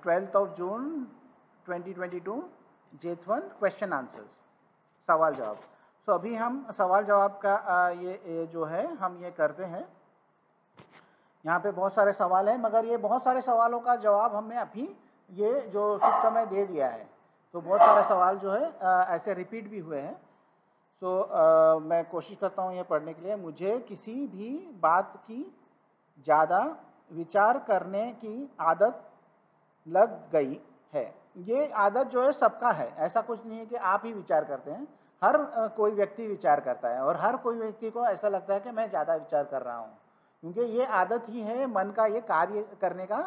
12 जून 2022 J1 question answers, सवाल जवाब। तो अभी हम सवाल जवाब का ये जो है हम ये करते हैं। यहाँ पे बहुत सारे सवाल हैं, मगर ये बहुत सारे सवालों का जवाब हमने अभी ये जो सिस्टम में दे दिया है, तो बहुत सारे सवाल जो है ऐसे रिपीट भी हुए हैं। तो मैं कोशिश करता हूँ ये पढ़ने के लिए। मुझे किसी भी बात की ज़्यादा विचार करने की आदत लग गई है। ये आदत जो है सबका है, ऐसा कुछ नहीं है कि आप ही विचार करते हैं। हर कोई व्यक्ति विचार करता है और हर कोई व्यक्ति को ऐसा लगता है कि मैं ज़्यादा विचार कर रहा हूँ, क्योंकि ये आदत ही है, मन का ये कार्य करने का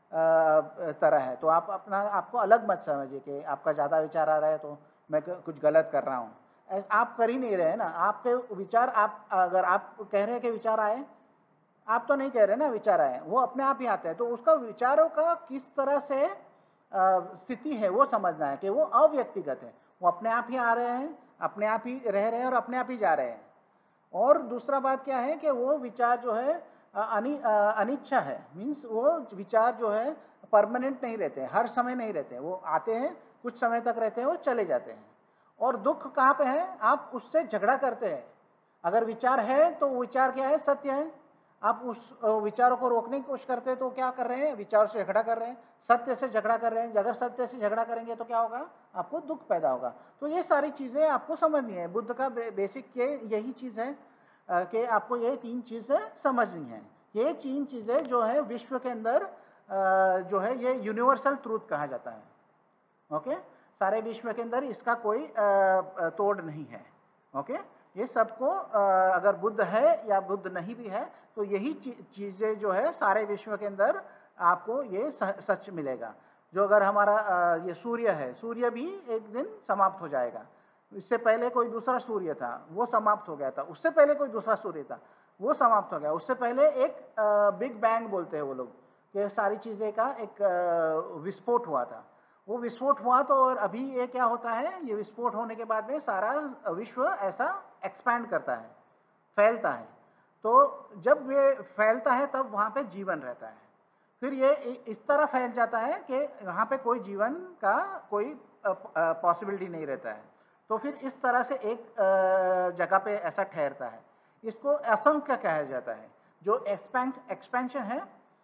तरह है। तो आप अपना आपको अलग मत समझिए कि आपका ज़्यादा विचार आ रहा है तो मैं कुछ गलत कर रहा हूँ। आप कर ही नहीं रहे ना, आपके विचार, आप अगर आप कह रहे हैं कि विचार आए, आप तो नहीं कह रहे ना विचार आए, वो अपने आप ही आते हैं। तो उसका विचारों का किस तरह से स्थिति है वो समझना है कि वो अव्यक्तिगत है, वो अपने आप ही आ रहे हैं, अपने आप ही रह रहे हैं और अपने आप ही जा रहे हैं। और दूसरा बात क्या है कि वो विचार जो है अनिच्छा है, मीन्स वो विचार जो है परमानेंट नहीं रहते हैं, हर समय नहीं रहते हैं, वो आते हैं, कुछ समय तक रहते हैं, वो चले जाते हैं। और दुख कहाँ पे है? आप उससे झगड़ा करते हैं। अगर विचार है तो विचार क्या है? सत्य है। आप उस विचारों को रोकने की कोशिश करते हैं तो क्या कर रहे हैं? विचार से झगड़ा कर रहे हैं, सत्य से झगड़ा कर रहे हैं। अगर सत्य से झगड़ा करेंगे तो क्या होगा? आपको दुख पैदा होगा। तो ये सारी चीज़ें आपको समझनी है। बुद्ध का बेसिक के यही चीज़ है कि आपको ये तीन चीज़ें समझनी है। ये तीन चीज़ें जो है विश्व के अंदर जो है ये यूनिवर्सल ट्रूथ कहा जाता है। ओके, सारे विश्व के अंदर इसका कोई तोड़ नहीं है। ओके, ये सबको अगर बुद्ध है या बुद्ध नहीं भी है तो यही चीज़ें जो है सारे विश्व के अंदर आपको ये सच मिलेगा। जो अगर हमारा ये सूर्य है, सूर्य भी एक दिन समाप्त हो जाएगा। इससे पहले कोई दूसरा सूर्य था, वो समाप्त हो गया था। उससे पहले कोई दूसरा सूर्य था, वो समाप्त हो गया। उससे पहले एक बिग बैंग बोलते हैं वो लोग, कि सारी चीज़ें का एक विस्फोट हुआ था। वो विस्फोट हुआ तो और अभी ये क्या होता है? ये विस्फोट होने के बाद में सारा विश्व ऐसा एक्सपैंड करता है, फैलता है। तो जब ये फैलता है तब वहाँ पे जीवन रहता है। फिर ये इस तरह फैल जाता है कि वहाँ पे कोई जीवन का कोई पॉसिबिलिटी नहीं रहता है। तो फिर इस तरह से एक जगह पे ऐसा ठहरता है। इसको असंख्य कहा जाता है। जो एक्सपेंशन है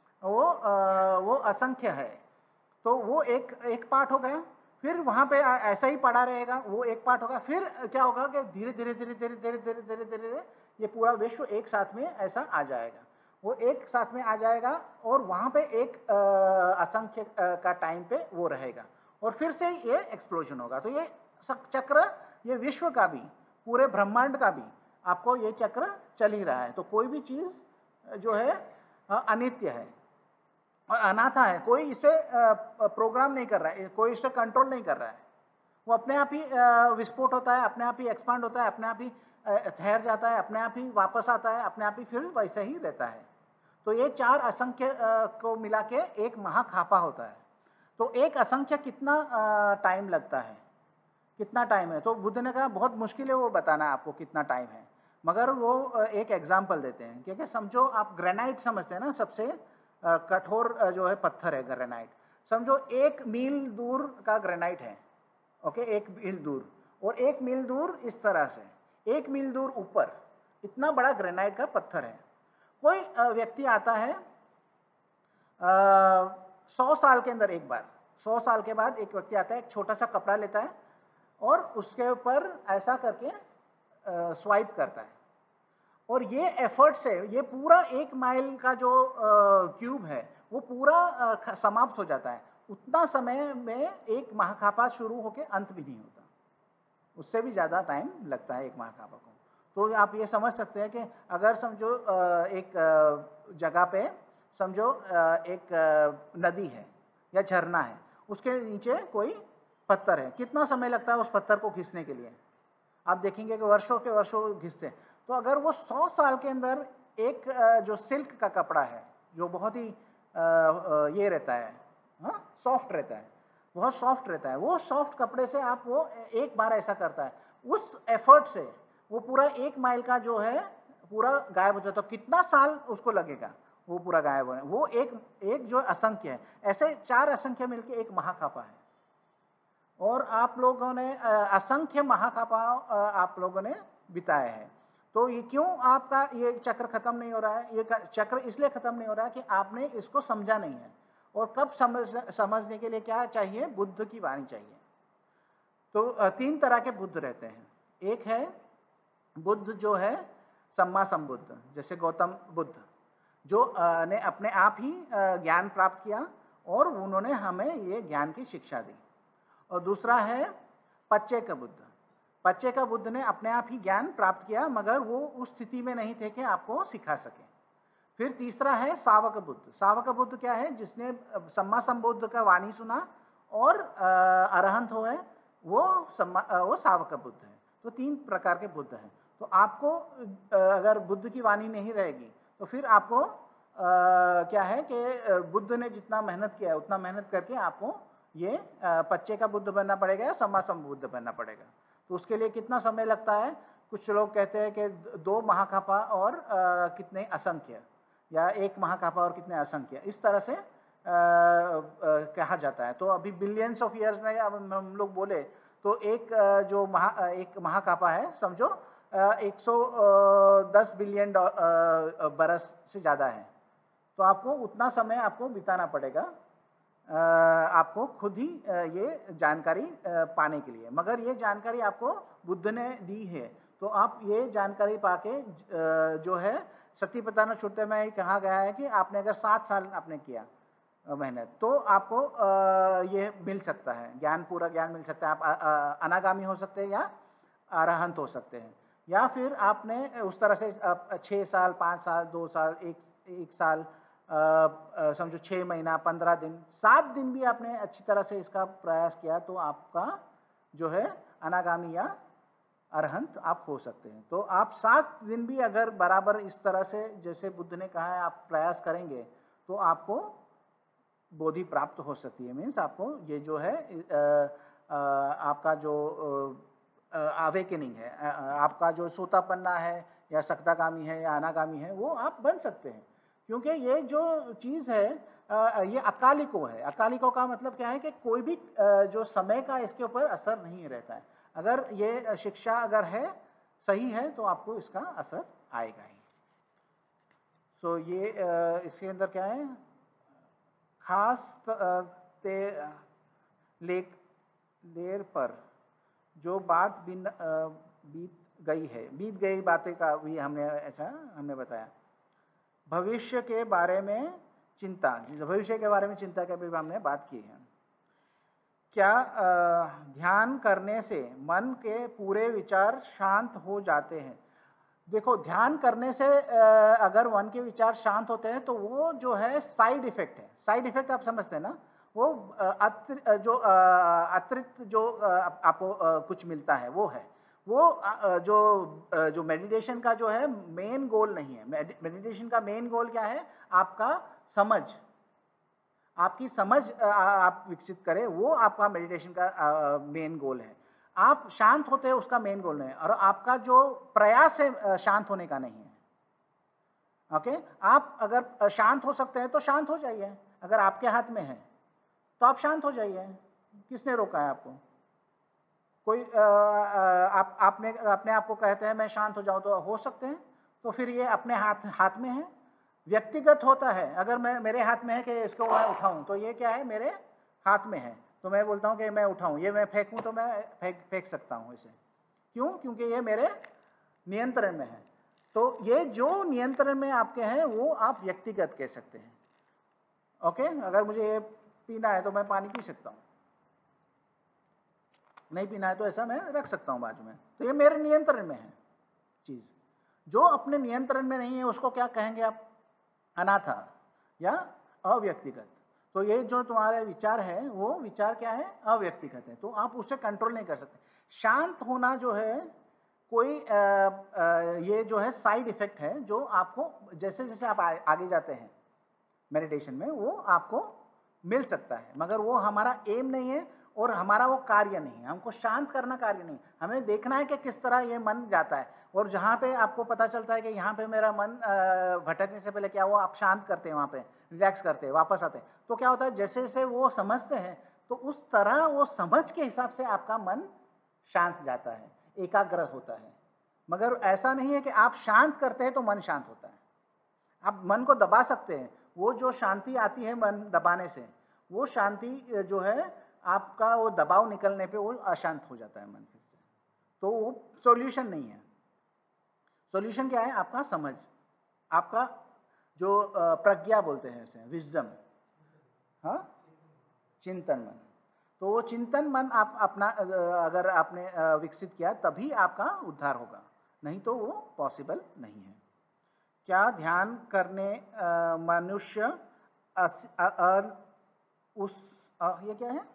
वो असंख्य है। तो वो एक पार्ट हो गया। फिर वहाँ पे ऐसा ही पड़ा रहेगा, वो एक पार्ट होगा। फिर क्या होगा कि धीरे धीरे धीरे धीरे धीरे धीरे धीरे धीरे ये पूरा विश्व एक साथ में ऐसा आ जाएगा। वो एक साथ में आ जाएगा और वहाँ पे एक असंख्य का टाइम पे वो रहेगा और फिर से ये एक्सप्लोजन होगा। तो ये चक्र, ये विश्व का भी, पूरे ब्रह्मांड का भी आपको ये चक्र चल ही रहा है। तो कोई भी चीज़ जो है अनित्य है और अनाथा है। कोई इसे प्रोग्राम नहीं कर रहा है, कोई इसे कंट्रोल नहीं कर रहा है। वो अपने आप ही विस्फोट होता है, अपने आप ही एक्सपांड होता है, अपने आप ही ठहर जाता है, अपने आप ही वापस आता है, अपने आप ही फिर वैसे ही रहता है। तो ये चार असंख्य को मिला के एक महाखापा होता है। तो एक असंख्य कितना टाइम लगता है, कितना टाइम है? तो बुद्ध ने कहा बहुत मुश्किल है वो बताना आपको कितना टाइम है, मगर वो एक एग्जाम्पल देते हैं। क्योंकि समझो आप ग्रेनाइट समझते हैं ना, सबसे कठोर जो है पत्थर है ग्रेनाइट। समझो 1 मील दूर का ग्रेनाइट है। ओके, 1 मील दूर, और 1 मील दूर इस तरह से, 1 मील दूर ऊपर इतना बड़ा ग्रेनाइट का पत्थर है। कोई व्यक्ति आता है 100 साल के अंदर एक बार, 100 साल के बाद एक व्यक्ति आता है, एक छोटा सा कपड़ा लेता है और उसके ऊपर ऐसा करके स्वाइप करता है। और ये एफर्ट से ये पूरा 1 माइल का जो क्यूब है वो पूरा समाप्त हो जाता है। उतना समय में एक महाखापा शुरू होके अंत भी नहीं होता, उससे भी ज़्यादा टाइम लगता है एक महाखापा को। तो आप ये समझ सकते हैं कि अगर समझो एक जगह पे समझो एक नदी है या झरना है, उसके नीचे कोई पत्थर है, कितना समय लगता है उस पत्थर को घिसने के लिए? आप देखेंगे कि वर्षों के वर्षों घिसते हैं। तो अगर वो 100 साल के अंदर एक जो सिल्क का कपड़ा है जो बहुत ही ये रहता है, सॉफ्ट रहता है, बहुत सॉफ्ट रहता है, वो सॉफ्ट कपड़े से आप वो एक बार ऐसा करता है, उस एफर्ट से वो पूरा 1 माइल का जो है पूरा गायब हो जाता है। तो कितना साल उसको लगेगा? वो पूरा गायब होना, वो एक जो असंख्य है, ऐसे 4 असंख्य मिलके एक महाकापा है। और आप लोगों ने असंख्य महाकापा आप लोगों ने बिताए हैं। तो ये क्यों आपका ये चक्र खत्म नहीं हो रहा है? ये चक्र इसलिए खत्म नहीं हो रहा है कि आपने इसको समझा नहीं है। और कब समझने के लिए क्या चाहिए? बुद्ध की वाणी चाहिए। तो 3 तरह के बुद्ध रहते हैं। एक है बुद्ध जो है सम्मा संबुद्ध, जैसे गौतम बुद्ध, जो ने अपने आप ही ज्ञान प्राप्त किया और उन्होंने हमें ये ज्ञान की शिक्षा दी। और दूसरा है पच्चेक बुद्ध। पच्चेक बुद्ध ने अपने आप ही ज्ञान प्राप्त किया, मगर वो उस स्थिति में नहीं थे कि आपको सिखा सके। फिर तीसरा है सावक बुद्ध। सावक बुद्ध क्या है? जिसने सम्मा संबुद्ध का वाणी सुना और अरहंत हुए, वो सावक बुद्ध है। तो 3 प्रकार के बुद्ध हैं। तो आपको अगर बुद्ध की वाणी नहीं रहेगी तो फिर आपको क्या है कि बुद्ध ने जितना मेहनत किया है उतना मेहनत करके आपको ये पच्चे का बुद्ध बनना पड़ेगा या सम्मा संबुद्ध बनना पड़ेगा। तो उसके लिए कितना समय लगता है? कुछ लोग कहते हैं कि 2 महाकापा और कितने असंख्य, या 1 महाकापा और कितने असंख्य, इस तरह से कहा जाता है। तो अभी बिलियंस ऑफ ईयर्स में अब हम लोग बोले तो एक महाकापा है, समझो 110 बिलियन बरस से ज़्यादा है। तो आपको उतना समय आपको बिताना पड़ेगा आपको खुद ही ये जानकारी पाने के लिए। मगर ये जानकारी आपको बुद्ध ने दी है, तो आप ये जानकारी पाके जो है सत्यपतन छुट्टे में कहा गया है कि आपने अगर 7 साल आपने किया मेहनत तो आपको ये मिल सकता है, पूरा ज्ञान मिल सकता है। आप अनागामी हो सकते हैं या अरहंत हो सकते हैं, या फिर आपने उस तरह से 6 साल 5 साल 2 साल 1 साल समझो 6 महीना 15 दिन 7 दिन भी आपने अच्छी तरह से इसका प्रयास किया तो आपका जो है अनागामी या अरहंत आप हो सकते हैं। तो आप 7 दिन भी अगर बराबर इस तरह से जैसे बुद्ध ने कहा है आप प्रयास करेंगे तो आपको बोधि प्राप्त हो सकती है। मीन्स आपको ये जो है आपका जो अवेकनिंग है, आपका जो सोतापन्ना है या सक्तागामी है या अनागामी है, वो आप बन सकते हैं। क्योंकि ये जो चीज़ है ये अकालिको है। अकालिको का मतलब क्या है कि कोई भी जो समय का इसके ऊपर असर नहीं रहता है। अगर ये शिक्षा अगर है सही है तो आपको इसका असर आएगा ही। सो ये इसके अंदर क्या है, खास लेर पर जो बात बीत गई बातें का भी हमने बताया। भविष्य के बारे में चिंता के भी हमने बात की है। क्या ध्यान करने से मन के पूरे विचार शांत हो जाते हैं? देखो, ध्यान करने से अगर मन के विचार शांत होते हैं तो वो जो है साइड इफेक्ट है। साइड इफेक्ट आप समझते हैं ना? वो अतिरिक्त जो आपको कुछ मिलता है वो है। वो जो मेडिटेशन का जो है मेन गोल नहीं है। मेडिटेशन का मेन गोल क्या है? आपका समझ, आपकी समझ आप विकसित करें, वो आपका मेडिटेशन का मेन गोल है। आप शांत होते हैं उसका मेन गोल नहीं है, और आपका जो प्रयास है शांत होने का नहीं है। ओके, आप अगर शांत हो सकते हैं तो शांत हो जाइए। अगर आपके हाथ में है तो आप शांत हो जाइए। किसने रोका है आपको? कोई आपने अपने आप को कहते हैं मैं शांत हो जाऊं तो हो सकते हैं, तो फिर ये अपने हाथ में है, व्यक्तिगत होता है। अगर मेरे हाथ में है कि इसको मैं उठाऊं तो ये क्या है, मेरे हाथ में है, तो मैं बोलता हूं कि मैं उठाऊं। ये मैं फेंकूं तो मैं फेंक सकता हूं इसे। क्यों? क्योंकि ये मेरे नियंत्रण में है। तो ये जो नियंत्रण में आपके हैं वो आप व्यक्तिगत कह सकते हैं। ओके, अगर मुझे ये पीना है तो मैं पानी पी सकता हूं, नहीं पीना है तो ऐसा मैं रख सकता हूं बाजू में। तो ये मेरे नियंत्रण में है चीज। जो अपने नियंत्रण में नहीं है उसको क्या कहेंगे आप? अनाथा या अव्यक्तिगत। तो ये जो तुम्हारे विचार है वो विचार क्या है? अव्यक्तिगत है। तो आप उसे कंट्रोल नहीं कर सकते। शांत होना जो है कोई ये जो है साइड इफेक्ट है, जो आपको जैसे जैसे आप आगे जाते हैं मेडिटेशन में वो आपको मिल सकता है, मगर वो हमारा एम नहीं है और हमारा वो कार्य नहीं है, हमको शांत करना कार्य नहीं, हमें देखना है कि किस तरह ये मन जाता है। और जहाँ पे आपको पता चलता है कि यहाँ पे मेरा मन भटकने से पहले क्या हुआ, आप शांत करते हैं, वहाँ पे रिलैक्स करते हैं, वापस आते हैं, तो क्या होता है जैसे जैसे वो समझते हैं तो उस तरह वो समझ के हिसाब से आपका मन शांत जाता है, एकाग्र होता है। मगर ऐसा नहीं है कि आप शांत करते हैं तो मन शांत होता है। आप मन को दबा सकते हैं, वो जो शांति आती है मन दबाने से, वो शांति जो है आपका वो दबाव निकलने पे वो अशांत हो जाता है मन फिर से, तो वो सॉल्यूशन नहीं है। सॉल्यूशन क्या है, आपका समझ, आपका जो प्रज्ञा बोलते हैं इसे, विजडम, हाँ, चिंतन मन। तो वो चिंतन मन आप अपना अगर आपने विकसित किया तभी आपका उद्धार होगा, नहीं तो वो पॉसिबल नहीं है। क्या ध्यान करने मनुष्य ये क्या है,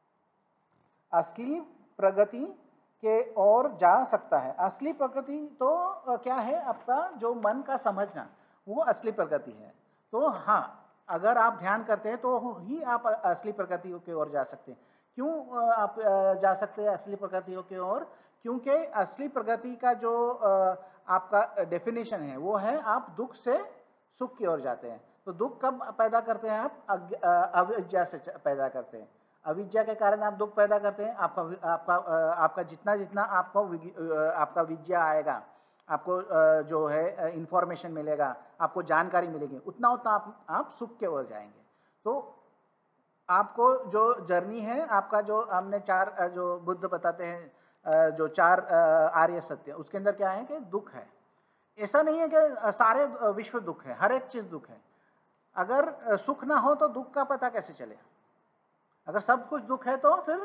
असली प्रगति के ओर जा सकता है? असली प्रगति तो क्या है, आपका जो मन का समझना, वो असली प्रगति है। तो हाँ, अगर आप ध्यान करते हैं तो ही आप असली प्रगति की ओर जा सकते हैं। क्यों आप जा सकते हैं असली प्रगति की ओर? क्योंकि असली प्रगति का जो आपका डेफिनेशन है वो है आप दुख से सुख की ओर जाते हैं। तो दुख कब पैदा करते हैं आप? अविद्या से पैदा करते हैं। अविद्या के कारण आप दुख पैदा करते हैं। आपका जितना जितना आपका विद्या आएगा, आपको जो है इंफॉर्मेशन मिलेगा, आपको जानकारी मिलेगी, उतना उतना आप सुख की ओर जाएंगे। तो आपको जो जर्नी है, आपका जो हमने चार जो बुद्ध बताते हैं, जो चार आर्य सत्य, उसके अंदर क्या है कि दुख है। ऐसा नहीं है कि सारे विश्व दुख है, हर एक चीज दुख है। अगर सुख ना हो तो दुख का पता कैसे चलेगा? अगर सब कुछ दुख है तो फिर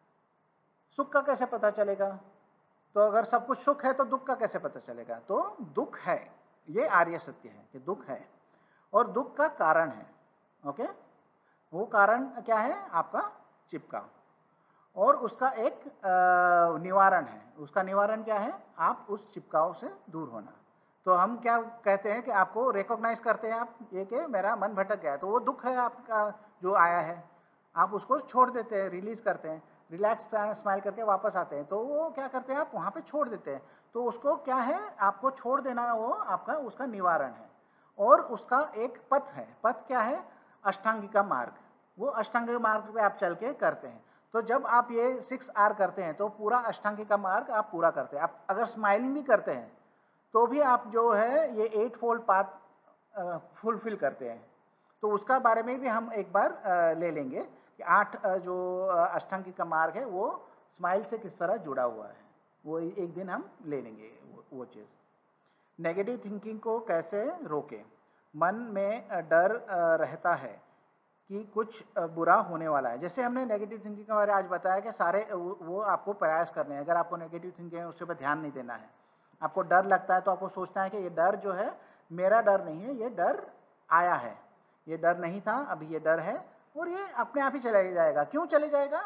सुख का कैसे पता चलेगा? तो अगर सब कुछ सुख है तो दुख का कैसे पता चलेगा? तो दुख है, ये आर्य सत्य है कि दुख है और दुख का कारण है। ओके, वो कारण क्या है? आपका चिपका, और उसका एक निवारण है। उसका निवारण क्या है? आप उस चिपकाव से दूर होना। तो हम क्या कहते हैं कि आपको रिकॉग्नाइज करते हैं आप ये कि मेरा मन भटक गया है, तो वो दुख है आपका जो आया है, आप उसको छोड़ देते हैं, रिलीज करते हैं, रिलैक्स स्माइल करके वापस आते हैं। तो वो क्या करते हैं, आप वहाँ पे छोड़ देते हैं। तो उसको क्या है, आपको छोड़ देना, वो आपका उसका निवारण है। और उसका एक पथ है। पथ क्या है? अष्टांगिका मार्ग। वो अष्टांगिक मार्ग पे आप चल के करते हैं। तो जब आप ये 6R करते हैं तो पूरा अष्टांगिका मार्ग आप पूरा करते हैं। आप अगर स्माइलिंग भी करते हैं तो भी आप जो है ये 8 फोल्ड पाथ फुलफिल करते हैं। तो उसका बारे में भी हम एक बार ले लेंगे कि 8 जो अष्टांगिका मार्ग है वो स्माइल से किस तरह जुड़ा हुआ है, वो एक दिन हम ले लेंगे वो चीज़। नेगेटिव थिंकिंग को कैसे रोकें? मन में डर रहता है कि कुछ बुरा होने वाला है। जैसे हमने नेगेटिव थिंकिंग के बारे में आज बताया कि सारे वो आपको प्रयास करने हैं। अगर आपको नेगेटिव थिंकिंग है उसके ऊपर ध्यान नहीं देना है। आपको डर लगता है तो आपको सोचना है कि ये डर जो है मेरा डर नहीं है, ये डर आया है, ये डर नहीं था, अभी ये डर है और ये अपने आप ही चले जाएगा। क्यों चले जाएगा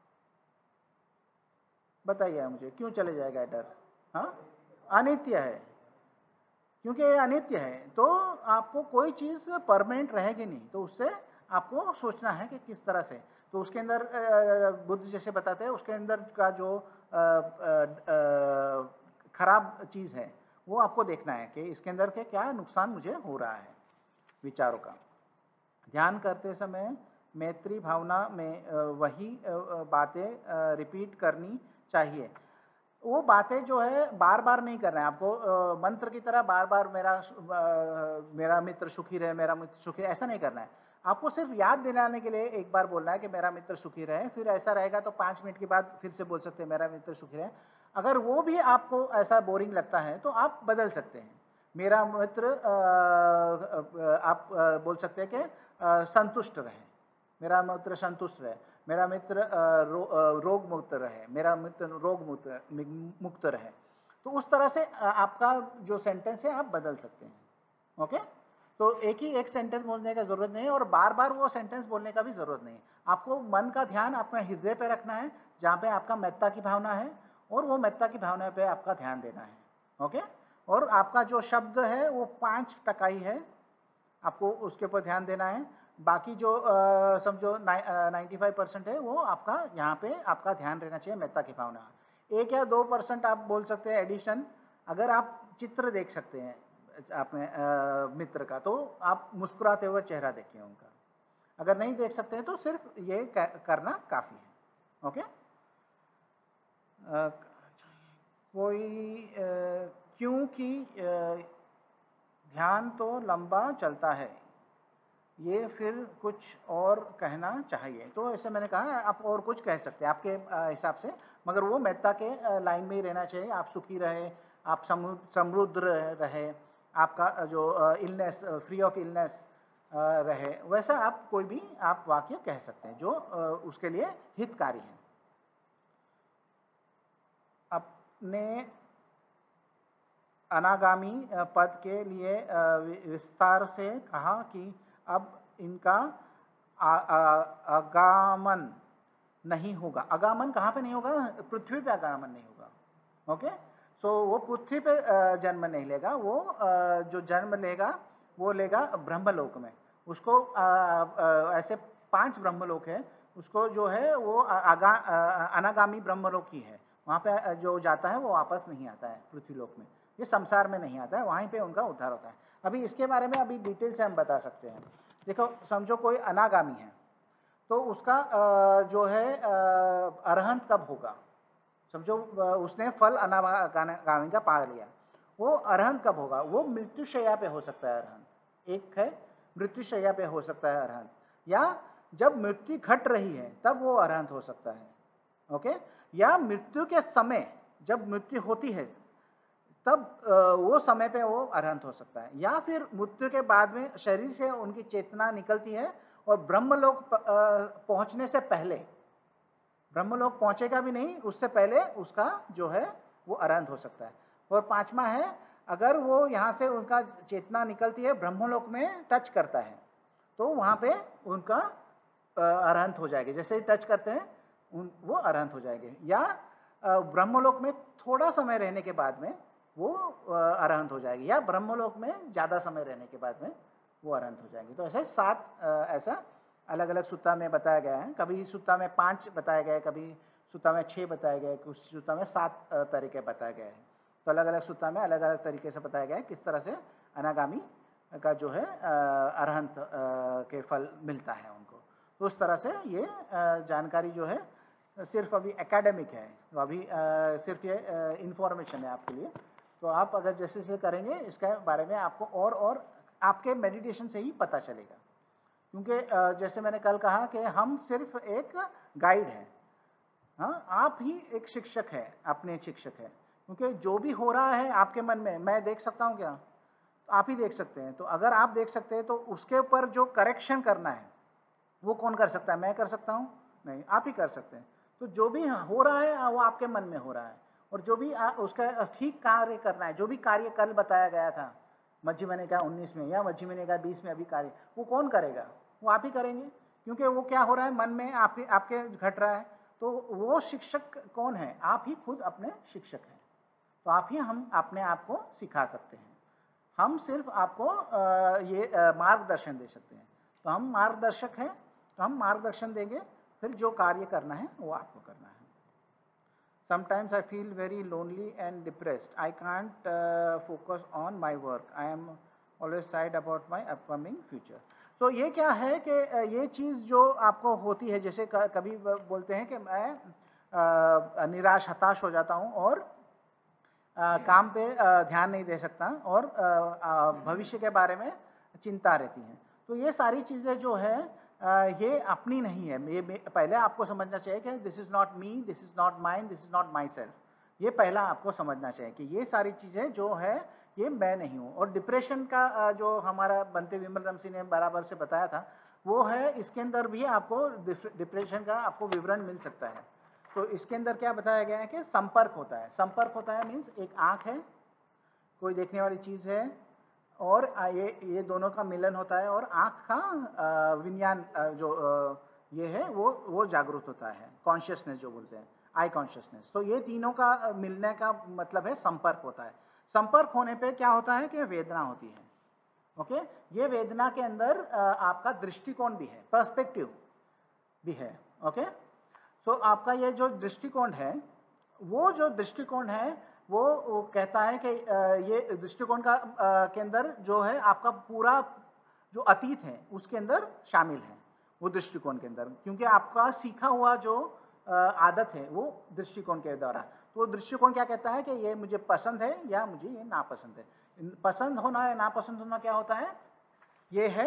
बताइए मुझे, क्यों चले जाएगा ये डर? हाँ, अनित्य है। क्योंकि ये अनित्य है तो आपको कोई चीज़ परमानेंट रहेगी नहीं, तो उससे आपको सोचना है कि किस तरह से। तो उसके अंदर बुद्ध जैसे बताते हैं, उसके अंदर का जो खराब चीज़ है वो आपको देखना है कि इसके अंदर के क्या नुकसान मुझे हो रहा है विचारों का। ध्यान करते समय मैत्री भावना में वही बातें रिपीट करनी चाहिए। वो बातें जो है बार बार नहीं करना है आपको, मंत्र की तरह बार बार मेरा मित्र सुखी रहे, मेरा मित्र सुखी रहे, ऐसा नहीं करना है। आपको सिर्फ याद दिलाने के लिए एक बार बोलना है कि मेरा मित्र सुखी रहे। फिर ऐसा रहेगा तो 5 मिनट के बाद फिर से बोल सकते हैं मेरा मित्र सुखी रहे। अगर वो भी आपको ऐसा बोरिंग लगता है तो आप बदल सकते हैं। मेरा मित्र आप बोल सकते हैं कि संतुष्ट रहे, मेरा मित्र संतुष्ट रहे, मेरा मित्र रोग मुक्त रहे, मेरा मित्र रोग मुक्त रहे। तो उस तरह से आपका जो सेंटेंस है आप बदल सकते हैं। ओके, तो एक ही एक सेंटेंस बोलने का जरूरत नहीं है और बार बार वो सेंटेंस बोलने का भी जरूरत नहीं है। आपको मन का ध्यान अपने हृदय पे रखना है जहाँ पे आपका मेत्ता की भावना है, और वो मेत्ता की भावना पे आपका ध्यान देना है। ओके, और आपका जो शब्द है वो 5 टकाई है, आपको उसके ऊपर ध्यान देना है। बाकी जो समझो 95% है वो आपका यहाँ पे आपका ध्यान रहना चाहिए मेत्ता की भावना। 1 या 2% आप बोल सकते हैं एडिशन, अगर आप चित्र देख सकते हैं अपने मित्र का तो आप मुस्कुराते हुए चेहरा देखिए उनका, अगर नहीं देख सकते हैं तो सिर्फ ये करना काफ़ी है। ओके, कोई क्योंकि ध्यान तो लंबा चलता है, ये फिर कुछ और कहना चाहिए। तो ऐसे मैंने कहा आप और कुछ कह सकते हैं आपके हिसाब से, मगर वो मेत्ता के लाइन में ही रहना चाहिए। आप सुखी रहे, आप समृद्ध रहे, आपका जो इलनेस फ्री ऑफ इलनेस रहे, वैसा आप कोई भी आप वाक्य कह सकते हैं जो उसके लिए हितकारी है। अपने अनागामी पद के लिए विस्तार से कहा कि अब इनका आगमन नहीं होगा। आगमन कहाँ पे नहीं होगा? पृथ्वी पे आगमन नहीं होगा। ओके, सो वो पृथ्वी पे जन्म नहीं लेगा, वो जो जन्म लेगा वो लेगा ब्रह्मलोक में। उसको ऐसे 5 ब्रह्मलोक है, उसको जो है वो अनागामी ब्रह्मलोक ही है। वहाँ पे जो जाता है वो वापस नहीं आता है पृथ्वी लोक में, ये संसार में नहीं आता है, वहीं पे उनका उद्धार होता है। अभी इसके बारे में अभी डिटेल से हम बता सकते हैं। देखो, समझो कोई अनागामी है तो उसका जो है अरहंत कब होगा? समझो उसने फल अनागामी का पा लिया, वो अरहंत कब होगा? वो मृत्युशैया पे हो सकता है अरहंत, एक है मृत्युशैया पे हो सकता है अरहंत, या जब मृत्यु घट रही है तब वो अरहंत हो सकता है। ओके, या मृत्यु के समय जब मृत्यु होती है तब वो समय पे वो अरहंत हो सकता है, या फिर मृत्यु के बाद में शरीर से उनकी चेतना निकलती है और ब्रह्मलोक पहुंचने से पहले, ब्रह्मलोक पहुंचेगा भी नहीं उससे पहले उसका जो है वो अरहंत हो सकता है। और 5वां है, अगर वो यहाँ से उनका चेतना निकलती है ब्रह्मलोक में टच करता है तो वहाँ पे उनका अरहंत हो जाएगी, जैसे ही टच करते हैं वो अरहंत हो जाएंगे, या ब्रह्मलोक में थोड़ा समय रहने के बाद में वो अरहंत हो जाएगी, या ब्रह्मलोक में ज़्यादा समय रहने के बाद में वो अरहंत हो जाएंगे। तो ऐसे 7 ऐसा अलग अलग सुत्ता में बताया गया है। कभी सुत्ता में 5 बताया गया है, कभी सुत्ता में 6 बताया गया है, कुछ सुत्ता में 7 तरीके बताए गए हैं। तो अलग अलग सुत्ता में अलग अलग तरीके से बताया गया है किस तरह से अनागामी का जो है अरहंत के फल मिलता है उनको। तो उस तरह से ये जानकारी जो है सिर्फ अभी एकेडमिक है, तो अभी सिर्फ ये इंफॉर्मेशन है आपके लिए। तो आप अगर जैसे जैसे करेंगे इसके बारे में आपको और आपके मेडिटेशन से ही पता चलेगा, क्योंकि जैसे मैंने कल कहा कि हम सिर्फ एक गाइड हैं, हाँ, आप ही एक शिक्षक है, अपने शिक्षक है, क्योंकि जो भी हो रहा है आपके मन में मैं देख सकता हूँ क्या? तो आप ही देख सकते हैं। तो अगर आप देख सकते हैं तो उसके ऊपर जो करेक्शन करना है वो कौन कर सकता है? मैं कर सकता हूँ? नहीं, आप ही कर सकते हैं। तो जो भी हो रहा है वो आपके मन में हो रहा है, और जो भी उसका ठीक कार्य करना है, जो भी कार्य कल बताया गया था मध्यम ने कहा 19 में या मध्यम ने कहा 20 में, अभी कार्य वो कौन करेगा? वो आप ही करेंगे, क्योंकि वो क्या हो रहा है मन में आपके घट रहा है। तो वो शिक्षक कौन है? आप ही खुद अपने शिक्षक हैं। तो आप ही हम अपने आप को सिखा सकते हैं, हम सिर्फ आपको ये मार्गदर्शन दे सकते हैं। तो हम मार्गदर्शक हैं, तो हम मार्गदर्शन देंगे, फिर जो कार्य करना है वो आपको करना है। Sometimes I feel very lonely and depressed. I can't focus on my work. I am always sad about my upcoming future. तो ये क्या है कि ये चीज़ जो आपको होती है, जैसे कभी बोलते हैं कि मैं निराश हताश हो जाता हूँ और काम पे ध्यान नहीं दे सकता और भविष्य के बारे में चिंता रहती है। तो ये सारी चीज़ें जो है ये अपनी नहीं है। ये पहले आपको समझना चाहिए कि this is not me, this is not mine, this is not myself. ये पहला आपको समझना चाहिए कि ये सारी चीज़ें जो है ये मैं नहीं हूँ। और डिप्रेशन का जो हमारा बनते विमल रमसी ने बराबर से बताया था वो है, इसके अंदर भी आपको डिप्रेशन का आपको विवरण मिल सकता है। तो इसके अंदर क्या बताया गया है कि संपर्क होता है। संपर्क होता है मीन्स एक आँख है, कोई देखने वाली चीज़ है, और ये दोनों का मिलन होता है, और आँख का विज्ञान जो ये है वो जागरूक होता है, कॉन्शियसनेस जो बोलते हैं, आई कॉन्शियसनेस। तो ये तीनों का मिलने का मतलब है संपर्क होता है। संपर्क होने पे क्या होता है कि वेदना होती है। ओके, ये वेदना के अंदर आपका दृष्टिकोण भी है, पर्सपेक्टिव भी है। ओके, सो आपका ये जो दृष्टिकोण है, वो जो दृष्टिकोण है वो कहता है कि ये दृष्टिकोण का के अंदर जो है आपका पूरा जो अतीत है उसके अंदर शामिल है, वो दृष्टिकोण के अंदर, क्योंकि आपका सीखा हुआ जो आदत है वो दृष्टिकोण के द्वारा। तो दृष्टिकोण क्या कहता है कि ये मुझे पसंद है या मुझे ये नापसंद है। पसंद होना या नापसंद होना क्या होता है, ये है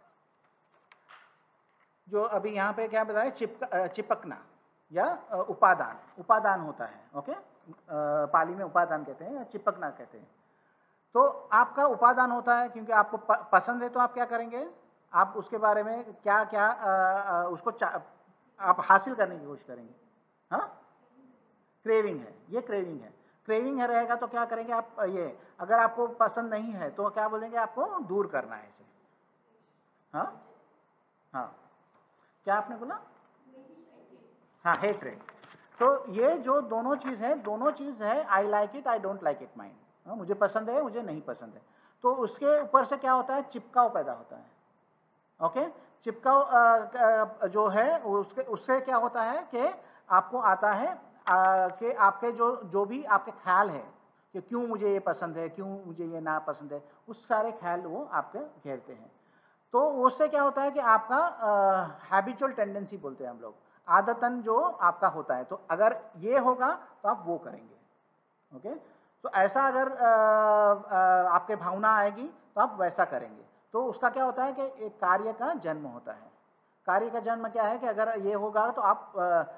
जो अभी यहाँ पे क्या बताया, चिपकना या उपादान, उपादान होता है। ओके, पाली में उपादान कहते हैं या चिपकना कहते हैं। तो आपका उपादान होता है क्योंकि आपको पसंद है, तो आप क्या करेंगे, आप उसके बारे में क्या क्या उसको आप हासिल करने की कोशिश करेंगे। हाँ, क्रेविंग है, ये क्रेविंग है। क्रेविंग है रहेगा तो क्या करेंगे आप, ये अगर आपको पसंद नहीं है तो क्या बोलेंगे, आपको दूर करना है इसे। हाँ हाँ, क्या आपने बोला, हाँ, हेट्रेड। तो ये जो दोनों चीज़ है, दोनों चीज़ है, I like it, I don't like it mind, मुझे पसंद है, मुझे नहीं पसंद है। तो उसके ऊपर से क्या होता है, चिपकाव पैदा होता है। ओके, चिपकाव जो है उससे क्या होता है कि आपको आता है कि आपके जो भी आपके ख्याल है कि क्यों मुझे ये पसंद है, क्यों मुझे ये ना पसंद है, उस सारे ख्याल वो आपके घेरते हैं। तो उससे क्या होता है कि आपका हैबिचुअल टेंडेंसी बोलते हैं हम लोग, आदतन जो आपका होता है, तो अगर ये होगा तो आप वो करेंगे। ओके, तो ऐसा अगर आपके भावना आएगी तो आप वैसा करेंगे। तो उसका क्या होता है कि एक कार्य का जन्म होता है। कार्य का जन्म क्या है कि अगर ये होगा तो आप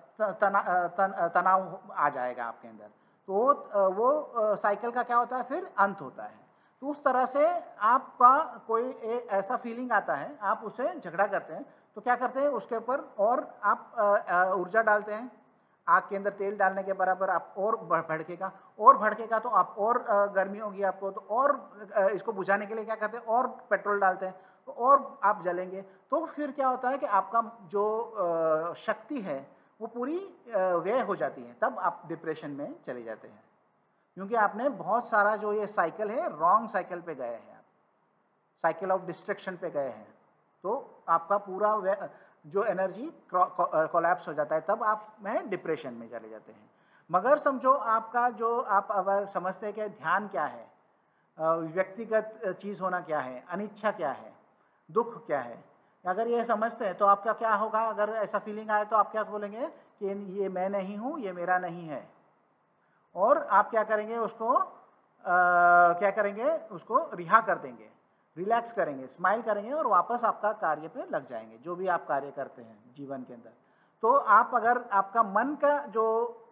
तनाव आ जाएगा आपके अंदर, तो वो साइकिल का क्या होता है, फिर अंत होता है। तो उस तरह से आपका कोई एक ऐसा फीलिंग आता है, आप उसे झगड़ा करते हैं, तो क्या करते हैं उसके ऊपर और आप ऊर्जा डालते हैं, आग के अंदर तेल डालने के बराबर आप और भड़केगा, और भड़केगा तो आप और गर्मी होगी आपको, तो और इसको बुझाने के लिए क्या करते हैं, और पेट्रोल डालते हैं, तो और आप जलेंगे। तो फिर क्या होता है कि आपका जो शक्ति है वो पूरी व्यय हो जाती है, तब आप डिप्रेशन में चले जाते हैं, क्योंकि आपने बहुत सारा जो ये साइकिल है, रॉन्ग साइकिल पे गए हैं, आप साइकिल ऑफ डिस्ट्रक्शन पे गए हैं, तो आपका पूरा जो एनर्जी कोलैप्स हो जाता है, तब आप में डिप्रेशन में चले जाते हैं। मगर समझो आपका जो आप अगर समझते हैं कि ध्यान क्या है, व्यक्तिगत चीज़ होना क्या है, अनिच्छा क्या है, दुख क्या है, अगर ये समझते हैं तो आपका क्या होगा, अगर ऐसा फीलिंग आए तो आप क्या बोलेंगे कि ये मैं नहीं हूँ, ये मेरा नहीं है, और आप क्या करेंगे उसको क्या करेंगे, उसको रिहा कर देंगे, रिलैक्स करेंगे, स्माइल करेंगे और वापस आपका कार्य पे लग जाएंगे, जो भी आप कार्य करते हैं जीवन के अंदर। तो आप अगर आपका मन का जो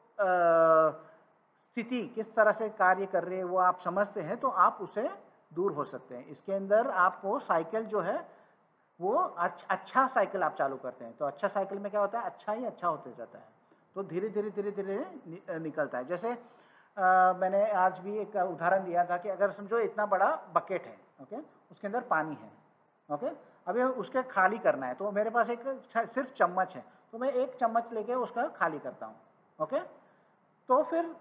स्थिति किस तरह से कार्य कर रही है वो आप समझते हैं, तो आप उसे दूर हो सकते हैं। इसके अंदर आपको साइकिल जो है वो अच्छा साइकिल आप चालू करते हैं, तो अच्छा साइकिल में क्या होता है, अच्छा ही अच्छा होते जाता है, तो धीरे धीरे धीरे धीरे निकलता है। जैसे मैंने आज भी एक उदाहरण दिया था कि अगर समझो इतना बड़ा बकेट है, ओके, उसके अंदर पानी है, ओके, अभी उसके खाली करना है, तो मेरे पास एक सिर्फ चम्मच है, तो मैं एक चम्मच लेके उसका खाली करता हूँ, ओके, तो फिर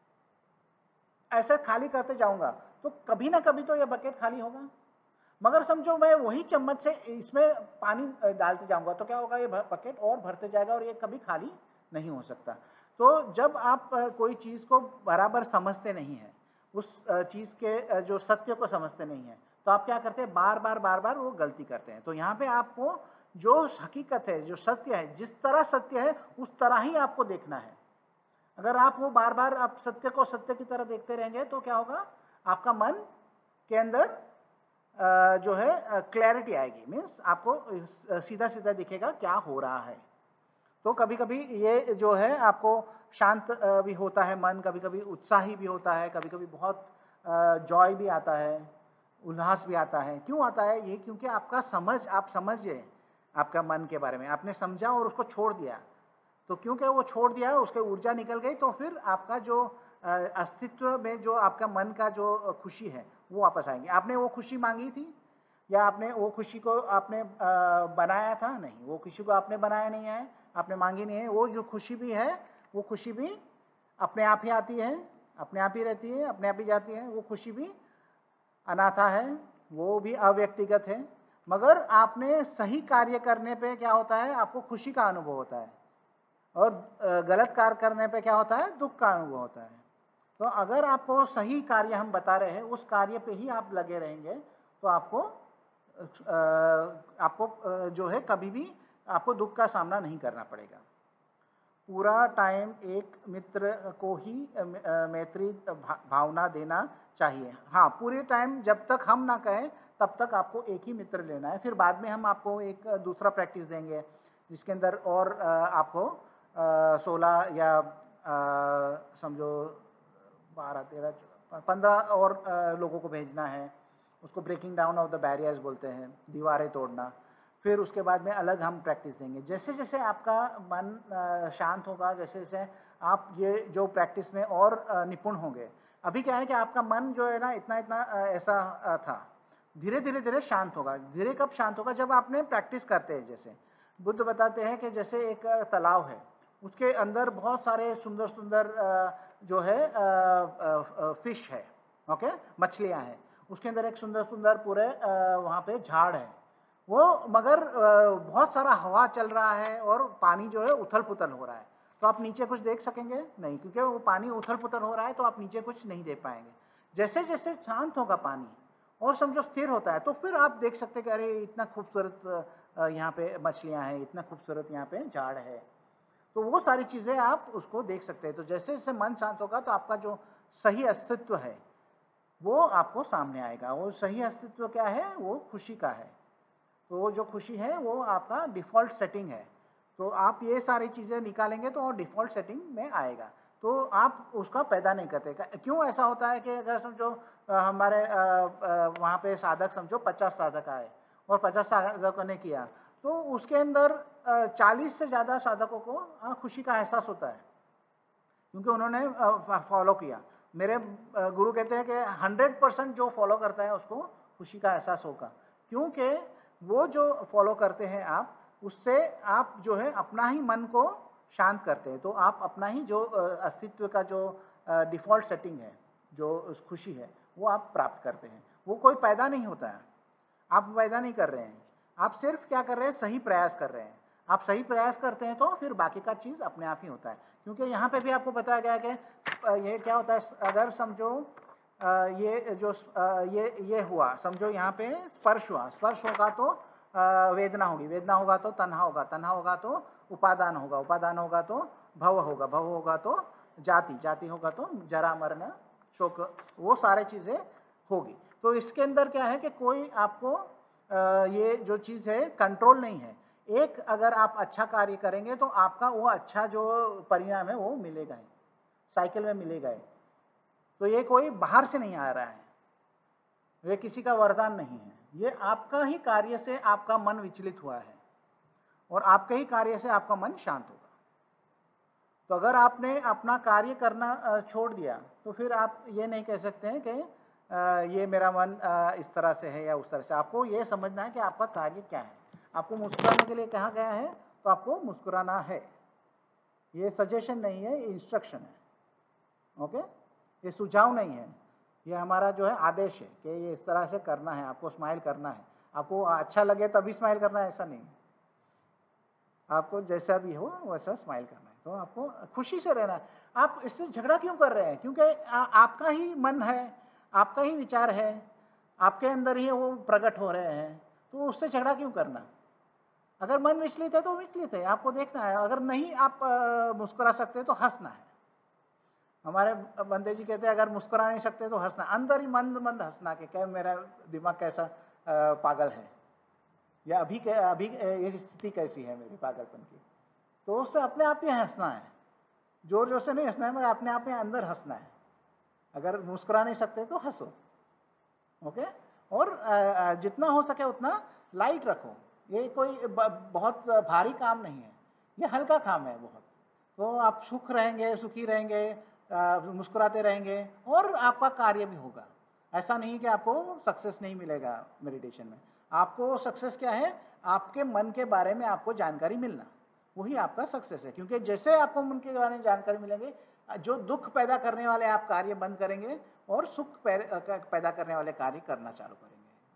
ऐसे खाली करते जाऊंगा तो कभी ना कभी तो ये बकेट खाली होगा। मगर समझो मैं वही चम्मच से इसमें पानी डालते जाऊंगा तो क्या होगा, ये बकेट और भरते जाएगा और ये कभी खाली नहीं हो सकता। तो जब आप कोई चीज़ को बराबर समझते नहीं हैं, उस चीज़ के जो सत्य को समझते नहीं हैं, तो आप क्या करते हैं, बार बार वो गलती करते हैं। तो यहाँ पे आपको जो हकीकत है, जो सत्य है, जिस तरह सत्य है उस तरह ही आपको देखना है। अगर आप वो बार बार आप सत्य को सत्य की तरह देखते रहेंगे तो क्या होगा, आपका मन के अंदर जो है क्लैरिटी आएगी, मीन्स आपको सीधा सीधा दिखेगा क्या हो रहा है। तो कभी कभी ये जो है आपको शांत भी होता है मन, कभी कभी उत्साही भी होता है, कभी कभी बहुत जॉय भी आता है, उल्लास भी आता है। क्यों आता है ये, क्योंकि आपका आप समझे आपका मन के बारे में, आपने समझा और उसको छोड़ दिया। तो क्योंकि वो छोड़ दिया, उसके ऊर्जा निकल गई, तो फिर आपका जो अस्तित्व में जो आपका मन का जो खुशी है वो वापस आएंगे। आपने वो खुशी मांगी थी या आपने वो खुशी को आपने बनाया था? नहीं, वो खुशी को आपने बनाया नहीं है, आपने मांगी नहीं है। वो जो खुशी भी है वो खुशी भी अपने आप ही आती है, अपने आप ही रहती है, अपने आप ही जाती है। वो खुशी भी अनाथा है, वो भी अव्यक्तिगत है, मगर आपने सही कार्य करने पे क्या होता है, आपको खुशी का अनुभव होता है, और गलत कार्य करने पे क्या होता है, दुख का अनुभव होता है। तो अगर आपको सही कार्य हम बता रहे हैं, उस कार्य पे ही आप लगे रहेंगे, तो आपको जो है कभी भी आपको दुख का सामना नहीं करना पड़ेगा। पूरा टाइम एक मित्र को ही मैत्री भावना देना चाहिए। हाँ, पूरे टाइम जब तक हम ना कहें तब तक आपको एक ही मित्र लेना है। फिर बाद में हम आपको एक दूसरा प्रैक्टिस देंगे जिसके अंदर और आपको 16 या समझो 12, 13, 15 और लोगों को भेजना है। उसको breaking down of the barriers बोलते हैं, दीवारें तोड़ना। फिर उसके बाद में अलग हम प्रैक्टिस देंगे। जैसे जैसे आपका मन शांत होगा, जैसे जैसे आप ये जो प्रैक्टिस में और निपुण होंगे। अभी क्या है कि आपका मन जो है ना इतना इतना ऐसा था, धीरे धीरे धीरे शांत होगा। धीरे कब शांत होगा, जब आपने प्रैक्टिस करते हैं। जैसे बुद्ध बताते हैं कि जैसे एक तालाब है, उसके अंदर बहुत सारे सुंदर सुंदर जो है फिश है, ओके, मछलियाँ हैं। उसके अंदर एक सुंदर सुंदर पूरे वहाँ पे झाड़ है, वो मगर बहुत सारा हवा चल रहा है और पानी जो है उथल पुथल हो रहा है। तो आप नीचे कुछ देख सकेंगे नहीं, क्योंकि वो पानी उथल पुथल हो रहा है, तो आप नीचे कुछ नहीं देख पाएंगे। जैसे जैसे शांत होगा पानी और समझो स्थिर होता है, तो फिर आप देख सकते कि अरे इतना खूबसूरत यहाँ पे मछलियाँ हैं, इतना खूबसूरत यहाँ पे झाड़ है। तो वो सारी चीज़ें आप उसको देख सकते हैं। तो जैसे जैसे मन शांत होगा तो आपका जो सही अस्तित्व है वो आपको सामने आएगा। वो सही अस्तित्व क्या है, वो खुशी का है। तो वो जो खुशी है वो आपका डिफ़ॉल्ट सेटिंग है। तो आप ये सारी चीज़ें निकालेंगे तो डिफ़ॉल्ट सेटिंग में आएगा। तो आप उसका पैदा नहीं करते। क्यों ऐसा होता है कि अगर समझो हमारे वहाँ पे साधक समझो 50 साधक आए और 50 साधकों ने किया, तो उसके अंदर 40 से ज़्यादा साधकों को खुशी का एहसास होता है, क्योंकि उन्होंने फॉलो किया। मेरे गुरु कहते हैं कि 100% जो फॉलो करता है उसको खुशी का एहसास होगा, क्योंकि वो जो फॉलो करते हैं आप, उससे आप जो है अपना ही मन को शांत करते हैं। तो आप अपना ही जो अस्तित्व का जो डिफ़ॉल्ट सेटिंग है, जो खुशी है, वो आप प्राप्त करते हैं। वो कोई पैदा नहीं होता है, आप पैदा नहीं कर रहे हैं, आप सिर्फ क्या कर रहे हैं, सही प्रयास कर रहे हैं। आप सही प्रयास करते हैं तो फिर बाकी का चीज़ अपने आप ही होता है। क्योंकि यहाँ पे भी आपको बताया गया है कि ये क्या होता है, अगर समझो ये जो ये हुआ, समझो यहाँ पे स्पर्श हुआ, स्पर्श होगा तो वेदना होगी, वेदना होगा तो तन्हा होगा, तन्हा होगा तो उपादान होगा, उपादान होगा तो भव होगा, भव होगा तो जाति, जाति होगा तो जरा मरण शोक, वो सारे चीज़ें होगी। तो इसके अंदर क्या है कि कोई आपको ये जो चीज़ है कंट्रोल नहीं है। एक अगर आप अच्छा कार्य करेंगे तो आपका वो अच्छा जो परिणाम है वो मिलेगा ही, साइकिल में मिलेगा ही। तो ये कोई बाहर से नहीं आ रहा है, ये किसी का वरदान नहीं है, ये आपका ही कार्य से आपका मन विचलित हुआ है और आपके ही कार्य से आपका मन शांत होगा। तो अगर आपने अपना कार्य करना छोड़ दिया तो फिर आप ये नहीं कह सकते हैं कि ये मेरा मन इस तरह से है या उस तरह से। आपको ये समझना है कि आपका कार्य क्या है। आपको मुस्कुराने के लिए कहा गया है तो आपको मुस्कुराना है। ये सजेशन नहीं है, ये इंस्ट्रक्शन है, ओके। ये सुझाव नहीं है, ये हमारा जो है आदेश है कि ये इस तरह से करना है, आपको स्माइल करना है। आपको अच्छा लगे तभी स्माइल करना है, ऐसा नहीं। आपको जैसा भी हो वैसा स्माइल करना है। तो आपको खुशी से रहना है। आप इससे झगड़ा क्यों कर रहे हैं? क्योंकि आपका ही मन है, आपका ही विचार है, आपके अंदर ही वो प्रकट हो रहे हैं, तो उससे झगड़ा क्यों करना? अगर मन विचलित है तो विचलित है, आपको देखना है। अगर नहीं आप मुस्कुरा सकते तो हंसना है। हमारे बंदे जी कहते हैं अगर मुस्कुरा नहीं सकते तो हंसना, अंदर ही मंद मंद हंसना कि क्या मेरा दिमाग कैसा पागल है, या अभी ये स्थिति कैसी है मेरी पागलपन की। तो उससे अपने आप ही हंसना है, जोर जोर से नहीं हंसना है, मगर अपने आप में अंदर हंसना है। अगर मुस्कुरा नहीं सकते तो हंसो, ओके। और जितना हो सके उतना लाइट रखो। ये कोई बहुत भारी काम नहीं है, ये हल्का काम है बहुत। तो आप सुख रहेंगे, सुखी रहेंगे, मुस्कुराते रहेंगे और आपका कार्य भी होगा। ऐसा नहीं कि आपको सक्सेस नहीं मिलेगा मेडिटेशन में। आपको सक्सेस क्या है? आपके मन के बारे में आपको जानकारी मिलना, वही आपका सक्सेस है। क्योंकि जैसे आपको मन के बारे में जानकारी मिलेंगे, जो दुख पैदा करने वाले आप कार्य बंद करेंगे और सुख पैदा करने वाले कार्य करना चालू करेंगे।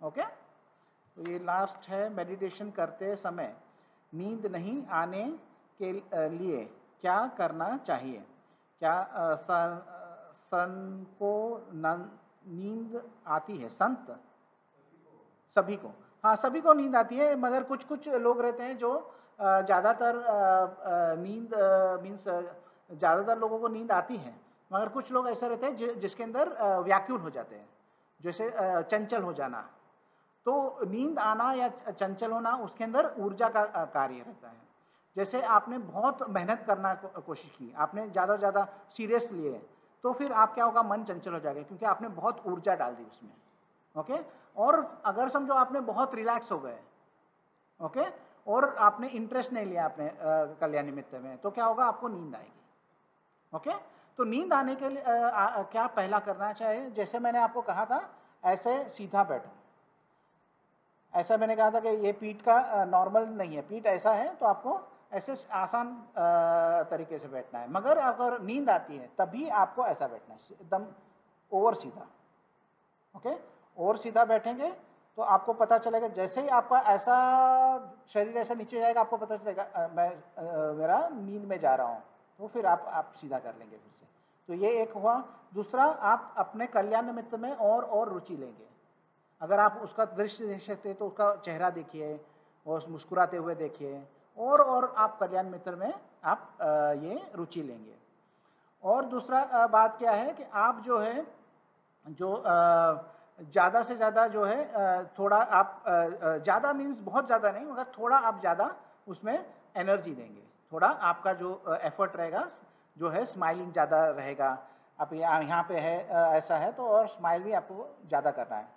ओके, तो ये लास्ट है। मेडिटेशन करते समय नींद नहीं आने के लिए क्या करना चाहिए? क्या सन को नींद आती है? संत सभी को, हाँ सभी को नींद आती है, मगर कुछ कुछ लोग रहते हैं जो ज़्यादातर नींद मीन्स ज़्यादातर लोगों को नींद आती है, मगर कुछ लोग ऐसे रहते हैं जिसके अंदर व्याकुल हो जाते हैं, जैसे चंचल हो जाना। तो नींद आना या चंचल होना उसके अंदर ऊर्जा का कार्य रहता है। जैसे आपने बहुत मेहनत करना कोशिश की, आपने ज़्यादा सीरियस लिए, तो फिर आप क्या होगा, मन चंचल हो जाएगा, क्योंकि आपने बहुत ऊर्जा डाल दी उसमें। ओके, और अगर समझो आपने बहुत रिलैक्स हो गए, ओके, और आपने इंटरेस्ट नहीं लिया आपने कल्याण निमित्त में, तो क्या होगा, आपको नींद आएगी। ओके, तो नींद आने के लिए क्या पहला करना चाहिए? जैसे मैंने आपको कहा था, ऐसे सीधा बैठो। ऐसा मैंने कहा था कि ये पीठ का नॉर्मल नहीं है, पीठ ऐसा है, तो आपको ऐसे आसान तरीके से बैठना है। मगर अगर नींद आती है तभी आपको ऐसा बैठना है, एकदम ओवर सीधा। ओके, ओवर सीधा बैठेंगे तो आपको पता चलेगा, जैसे ही आपका ऐसा शरीर ऐसा नीचे जाएगा, आपको पता चलेगा मेरा नींद में जा रहा हूँ, तो फिर आप सीधा कर लेंगे फिर से। तो ये एक हुआ। दूसरा, आप अपने कल्याण निमित्त में और रुचि लेंगे। अगर आप उसका दृश्य देख सकते हैं तो उसका चेहरा देखिए और मुस्कुराते हुए देखिए, और आप कल्याण मित्र में आप ये रुचि लेंगे। और दूसरा बात क्या है कि आप जो है ज़्यादा से ज़्यादा जो है थोड़ा आप ज़्यादा मीन्स बहुत ज़्यादा नहीं, मगर थोड़ा आप ज़्यादा उसमें एनर्जी देंगे। थोड़ा आपका जो एफर्ट रहेगा जो है, स्माइलिंग ज़्यादा रहेगा। आप यहाँ पे है ऐसा है, तो और स्माइल भी आपको ज़्यादा करना है।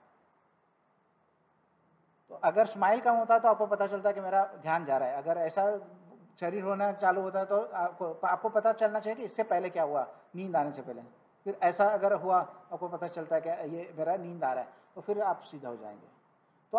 तो अगर स्माइल कम होता है तो आपको पता चलता है कि मेरा ध्यान जा रहा है। अगर ऐसा शरीर होना चालू होता है तो आपको पता चलना चाहिए कि इससे पहले क्या हुआ, नींद आने से पहले। फिर ऐसा अगर हुआ, आपको पता चलता है कि ये मेरा नींद आ रहा है, तो फिर आप सीधा हो जाएंगे। तो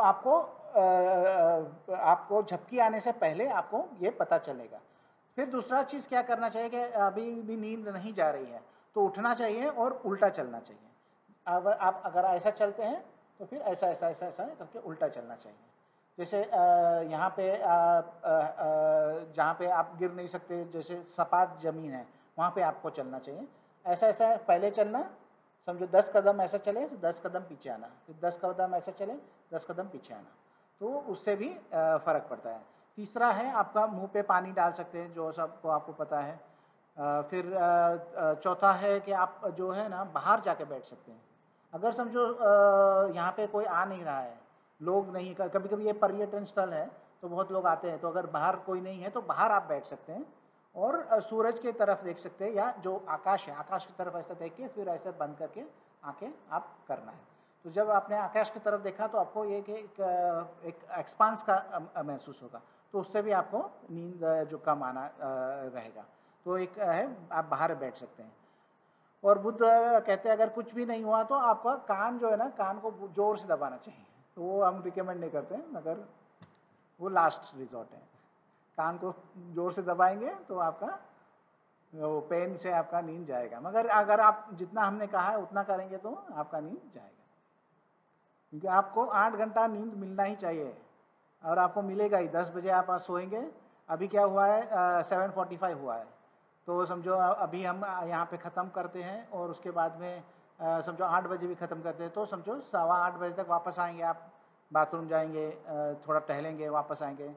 आपको झपकी आने से पहले आपको ये पता चलेगा। फिर दूसरा चीज़ क्या करना चाहिए कि अभी भी नींद नहीं जा रही है, तो उठना चाहिए और उल्टा चलना चाहिए। अगर ऐसा चलते हैं तो फिर ऐसा करके उल्टा चलना चाहिए। जैसे यहाँ पे जहाँ पे आप गिर नहीं सकते, जैसे सपाट ज़मीन है, वहाँ पे आपको चलना चाहिए। ऐसा पहले चलना, समझो 10 कदम ऐसा चले तो 10 कदम पीछे आना, फिर 10 कदम ऐसा चले 10 कदम पीछे आना, तो उससे भी फ़र्क पड़ता है। तीसरा है, आपका मुंह पे पानी डाल सकते हैं, जो सबको आपको पता है। फिर चौथा है कि आप जो है ना बाहर जाके बैठ सकते हैं। अगर समझो यहाँ पे कोई आ नहीं रहा है, लोग नहीं, कभी कभी ये पर्यटन स्थल है तो बहुत लोग आते हैं, तो अगर बाहर कोई नहीं है तो बाहर आप बैठ सकते हैं और सूरज की तरफ देख सकते हैं, या जो आकाश है आकाश की तरफ ऐसा देख के फिर ऐसे बंद करके आंखें आप करना है। तो जब आपने आकाश की तरफ देखा तो आपको ये कि एक एक्सपांस का महसूस होगा, तो उससे भी आपको नींद जो कम आना रहेगा। तो एक है, आप बाहर बैठ सकते हैं। और बुद्ध कहते हैं अगर कुछ भी नहीं हुआ तो आपका कान जो है ना, कान को जोर से दबाना चाहिए। तो वो हम रिकमेंड नहीं करते हैं, मगर वो लास्ट रिजॉर्ट है। कान को जोर से दबाएंगे तो आपका वो पेन से आपका नींद जाएगा, मगर अगर आप जितना हमने कहा है उतना करेंगे तो आपका नींद जाएगा। क्योंकि आपको 8 घंटा नींद मिलना ही चाहिए, और आपको मिलेगा ही। 10 बजे आप सोएंगे, अभी क्या हुआ है 7:45 हुआ है, तो समझो अभी हम यहाँ पे ख़त्म करते हैं और उसके बाद में समझो 8 बजे भी ख़त्म करते हैं, तो समझो 7:15 बजे तक वापस आएंगे। आप बाथरूम जाएंगे, थोड़ा टहलेंगे, वापस आएंगे,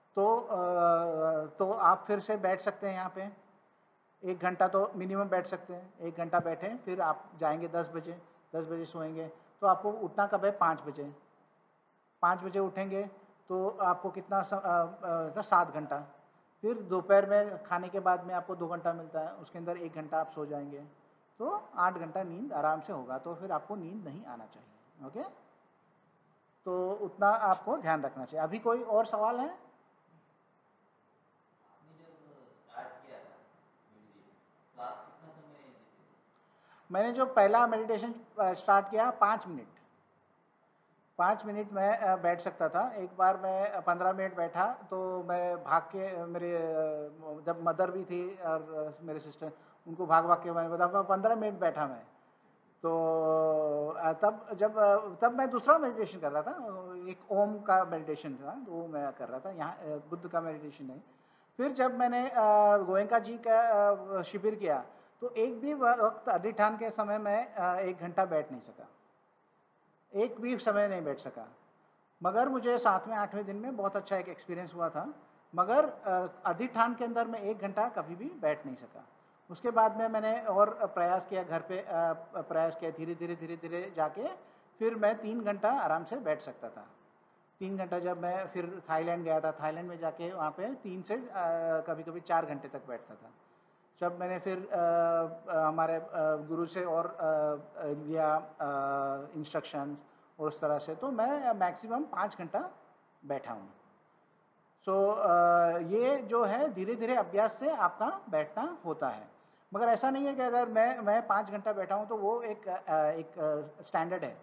तो आप फिर से बैठ सकते हैं यहाँ पे। 1 घंटा तो मिनिमम बैठ सकते हैं। 1 घंटा बैठें, फिर आप जाएंगे 10 बजे, 10 बजे सोएंगे, तो आपको उठना कब है, 5 बजे। 5 बजे उठेंगे तो आपको कितना 7 घंटा। फिर दोपहर में खाने के बाद में आपको 2 घंटा मिलता है, उसके अंदर 1 घंटा आप सो जाएंगे, तो 8 घंटा नींद आराम से होगा। तो फिर आपको नींद नहीं आना चाहिए। ओके, तो उतना आपको ध्यान रखना चाहिए। अभी कोई और सवाल है? मैंने जो पहला मेडिटेशन स्टार्ट किया 5 मिनट में बैठ सकता था। एक बार मैं 15 मिनट बैठा तो मैं भाग के, मेरे जब मदर भी थी और मेरे सिस्टर, उनको भाग के मैंने बताया 15 मिनट बैठा मैं। तो तब मैं दूसरा मेडिटेशन कर रहा था, एक ओम का मेडिटेशन था, तो वो मैं कर रहा था, यहाँ बुद्ध का मेडिटेशन नहीं। फिर जब मैंने गोयंका जी का शिविर किया, तो एक भी वक्त अधिष्ठान के समय में 1 घंटा बैठ नहीं सका, एक भी समय नहीं बैठ सका। मगर मुझे 7वें 8वें दिन में बहुत अच्छा एक एक्सपीरियंस हुआ था, मगर अधिष्ठान के अंदर मैं 1 घंटा कभी भी बैठ नहीं सका। उसके बाद में मैंने और प्रयास किया, घर पे प्रयास किया, धीरे धीरे जाके फिर मैं 3 घंटा आराम से बैठ सकता था। 3 घंटा जब मैं फिर थाईलैंड गया था, थाईलैंड में जाके वहाँ पे 3 से कभी कभी 4 घंटे तक बैठता था। जब मैंने फिर हमारे गुरु से और लिया इंस्ट्रक्शंस और उस तरह से, तो मैं मैक्सिमम 5 घंटा बैठा हूँ। ये जो है धीरे धीरे अभ्यास से आपका बैठना होता है। मगर ऐसा नहीं है कि अगर मैं 5 घंटा बैठा हूँ तो वो एक स्टैंडर्ड है।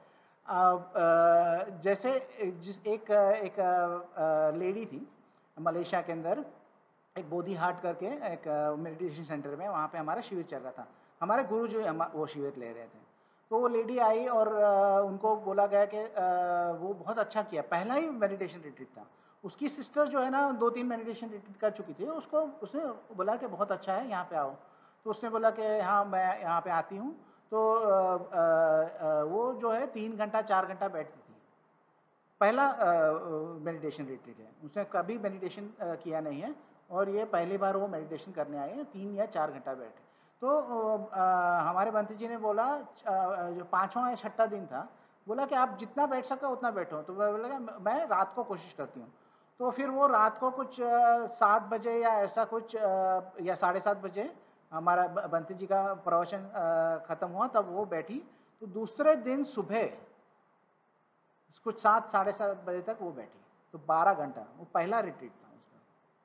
जैसे एक लेडी थी मलेशिया के अंदर, एक बोधी हाट करके एक मेडिटेशन सेंटर में, वहाँ पे हमारा शिविर चल रहा था। हमारे गुरु जो वो शिविर ले रहे थे, तो वो लेडी आई और उनको बोला गया कि वो बहुत अच्छा किया, पहला ही मेडिटेशन रिट्रीट था। उसकी सिस्टर जो है ना 2-3 मेडिटेशन रिट्रीट कर चुकी थी, उसने बोला कि बहुत अच्छा है, यहाँ पे आओ। तो उसने बोला कि हाँ मैं यहाँ पे आती हूँ। तो वो जो है 3 घंटा 4 घंटा बैठती थी। पहला मेडिटेशन रिट्रीट है, उसने कभी मेडिटेशन किया नहीं है, और ये पहली बार वो मेडिटेशन करने आए हैं, 3 या 4 घंटा बैठे। तो हमारे बंती जी ने बोला, जो 5वां या 6ठा दिन था, बोला कि आप जितना बैठ सका उतना बैठो। तो मैं बोला मैं रात को कोशिश करती हूँ। तो फिर वो रात को कुछ 7 बजे या ऐसा कुछ या 7:30 बजे हमारा बंती जी का प्रवचन ख़त्म हुआ, तब वो बैठी। तो दूसरे दिन सुबह कुछ 7 साढ़े 7 बजे तक वो बैठी, तो 12 घंटा, वो पहला रिट्रीट था उसका।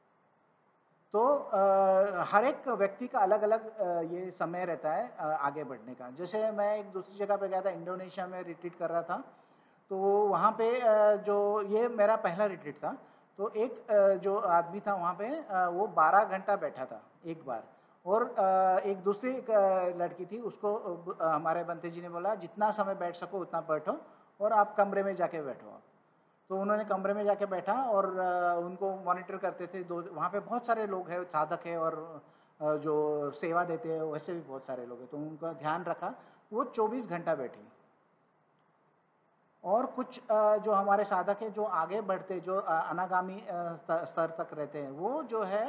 तो हर एक व्यक्ति का अलग अलग ये समय रहता है आगे बढ़ने का। जैसे मैं एक दूसरी जगह पे गया था, इंडोनेशिया में रिट्रीट कर रहा था, तो वहाँ पे जो ये मेरा पहला रिट्रीट था, तो एक जो आदमी था वहाँ पे वो 12 घंटा बैठा था एक बार। और एक दूसरी लड़की थी, उसको हमारे बंते जी ने बोला जितना समय बैठ सको उतना बैठो, और आप कमरे में जाके बैठो आप। तो उन्होंने कमरे में जाके बैठा और उनको मॉनिटर करते थे। वहाँ पे बहुत सारे लोग हैं, साधक है, और जो सेवा देते हैं वैसे भी बहुत सारे लोग हैं, तो उनका ध्यान रखा। वो 24 घंटा बैठी। और कुछ जो हमारे साधक हैं जो आगे बढ़ते, जो अनागामी स्तर तक रहते हैं, वो जो है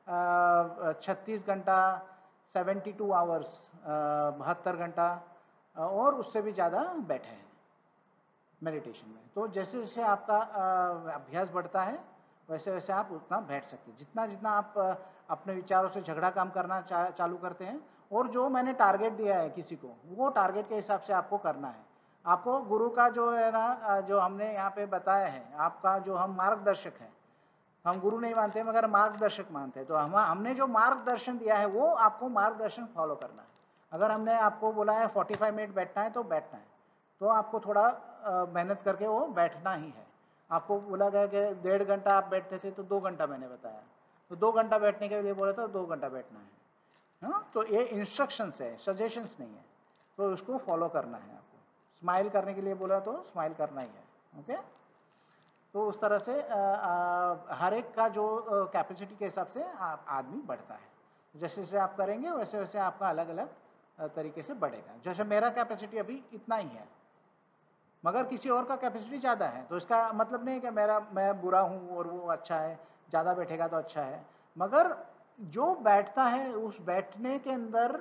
36 घंटा, 72 आवर्स, 72 घंटा और उससे भी ज़्यादा बैठे हैं मेडिटेशन में। तो जैसे जैसे आपका अभ्यास बढ़ता है, वैसे वैसे आप उतना बैठ सकते हैं। जितना जितना आप अपने विचारों से झगड़ा काम करना चालू करते हैं, और जो मैंने टारगेट दिया है किसी को, वो टारगेट के हिसाब से आपको करना है। आपको गुरु का जो है ना, जो हमने यहाँ पे बताया है, आपका जो हम मार्गदर्शक हैं, हम गुरु नहीं मानते मगर मार्गदर्शक मानते हैं। तो हमने जो मार्गदर्शन दिया है वो आपको मार्गदर्शन फॉलो करना है। अगर हमने आपको बोला है 45 मिनट बैठना है तो बैठना है, तो आपको थोड़ा मेहनत करके वो बैठना ही है। आपको बोला गया कि 1.5 घंटा आप बैठते थे, तो 2 घंटा मैंने बताया, तो 2 घंटा बैठने के लिए बोला तो 2 घंटा बैठना है। हाँ, तो ये इंस्ट्रक्शंस है, सजेशंस नहीं है, तो उसको फॉलो करना है आपको। स्माइल करने के लिए बोला तो स्माइल करना ही है। ओके, तो उस तरह से हर एक का जो कैपेसिटी के हिसाब से आदमी बढ़ता है। जैसे जैसे आप करेंगे वैसे वैसे आपका अलग अलग तरीके से बढ़ेगा। जैसे मेरा कैपेसिटी अभी इतना ही है, मगर किसी और का कैपेसिटी ज़्यादा है, तो इसका मतलब नहीं है कि मैं बुरा हूँ और वो अच्छा है, ज़्यादा बैठेगा तो अच्छा है। मगर जो बैठता है उस बैठने के अंदर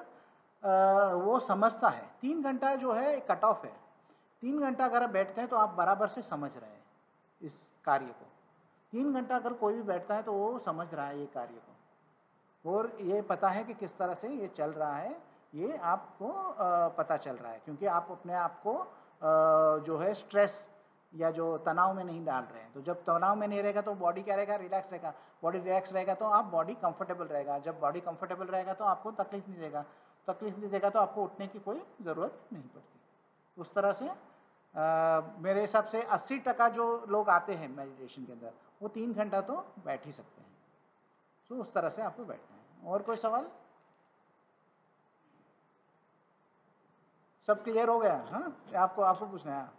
वो समझता है। 3 घंटा जो है एक कट ऑफ है। 3 घंटा अगर आप बैठते हैं तो आप बराबर से समझ रहे हैं इस कार्य को। 3 घंटा अगर कोई भी बैठता है तो वो समझ रहा है ये कार्य को, और ये पता है कि किस तरह से ये चल रहा है, ये आपको पता चल रहा है, क्योंकि आप अपने आप को जो है स्ट्रेस या जो तनाव में नहीं डाल रहे हैं। तो जब तनाव में नहीं रहेगा तो बॉडी क्या रहेगा, रिलैक्स रहेगा। बॉडी रिलैक्स रहेगा तो आप बॉडी कंफर्टेबल रहेगा। जब बॉडी कंफर्टेबल रहेगा तो आपको तकलीफ नहीं देगा। तकलीफ नहीं देगा तो आपको उठने की कोई ज़रूरत नहीं पड़ती। उस तरह से मेरे हिसाब से 80% जो लोग आते हैं मेडिटेशन के अंदर, वो 3 घंटा तो बैठ ही सकते हैं। तो उस तरह से आपको बैठना है। और कोई सवाल? सब क्लियर हो गया? हाँ, आपको आपको पूछना है?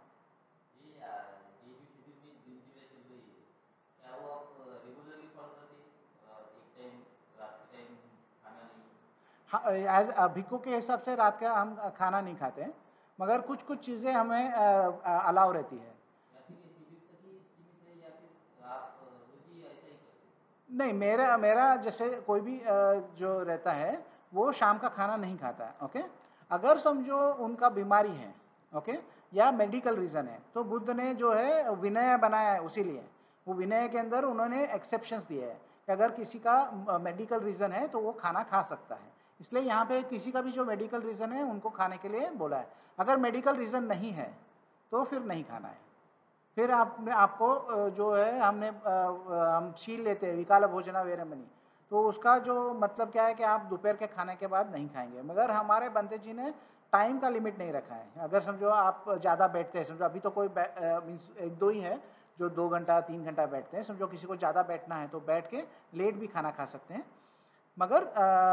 हाँ, एज भिक्खू के हिसाब से रात का हम खाना नहीं खाते हैं, मगर कुछ कुछ चीज़ें हमें अलाउ रहती है। नहीं, मेरा मेरा जैसे कोई भी जो रहता है वो शाम का खाना नहीं खाता है, ओके। अगर समझो उनका बीमारी है, ओके, या मेडिकल रीज़न है, तो बुद्ध ने जो है विनय बनाया है, उसीलिए वो विनय के अंदर उन्होंने एक्सेप्शंस दिए हैं कि अगर किसी का मेडिकल रीज़न है तो वो खाना खा सकता है। इसलिए यहाँ पे किसी का भी जो मेडिकल रीज़न है उनको खाने के लिए बोला है। अगर मेडिकल रीज़न नहीं है तो फिर नहीं खाना है। फिर आपने आपको जो है हम शील लेते हैं विकाल भोजना वेरमणि, तो उसका जो मतलब क्या है कि आप दोपहर के खाने के बाद नहीं खाएंगे। मगर हमारे बंते जी ने टाइम का लिमिट नहीं रखा है। अगर समझो आप ज़्यादा बैठते हैं, समझो अभी तो कोई मीन्स एक दो ही है जो 2 घंटा 3 घंटा बैठते हैं, समझो किसी को ज़्यादा बैठना है तो बैठ के लेट भी खाना खा सकते हैं। मगर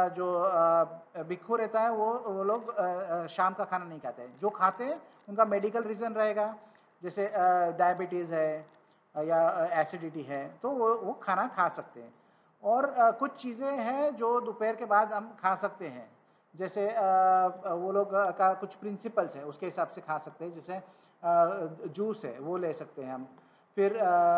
जो भिक्खू रहता है वो लोग शाम का खाना नहीं खाते हैं। जो खाते हैं उनका मेडिकल रीज़न रहेगा, जैसे डायबिटीज़ है या एसिडिटी है, तो वो खाना खा सकते हैं। और कुछ चीज़ें हैं जो दोपहर के बाद हम खा सकते हैं, जैसे वो लोग का कुछ प्रिंसिपल्स है उसके हिसाब से खा सकते हैं, जैसे जूस है वो ले सकते हैं हम। फिर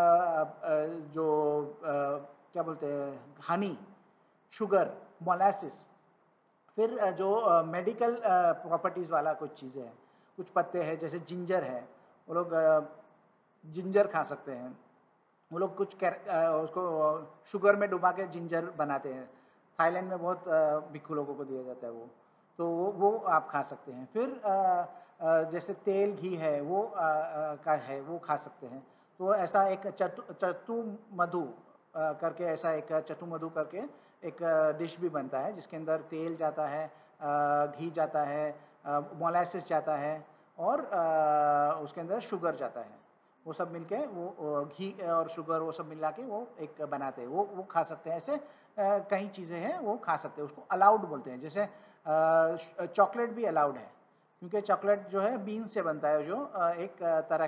जो क्या बोलते हैं, हनी, शुगर, मोलासिस, फिर जो मेडिकल प्रॉपर्टीज़ वाला कुछ चीज़ें हैं, कुछ पत्ते हैं जैसे जिंजर है, वो लोग जिंजर खा सकते हैं। वो लोग कुछ उसको शुगर में डुबा के जिंजर बनाते हैं। थाईलैंड में बहुत भिक्खू लोगों को दिया जाता है वो, तो वो आप खा सकते हैं। फिर जैसे तेल घी है वो का है वो खा सकते हैं। तो ऐसा एक चतु मधु करके, ऐसा एक चतु मधु करके एक डिश भी बनता है जिसके अंदर तेल जाता है, घी जाता है, मोलासिस जाता है और उसके अंदर शुगर जाता है। वो सब मिलके वो घी और शुगर वो सब मिला के वो एक बनाते हैं, वो खा सकते हैं। ऐसे कई चीज़ें हैं वो खा सकते हैं, उसको अलाउड बोलते हैं। जैसे चॉकलेट भी अलाउड है, क्योंकि चॉकलेट जो है बीन से बनता है, जो एक तरह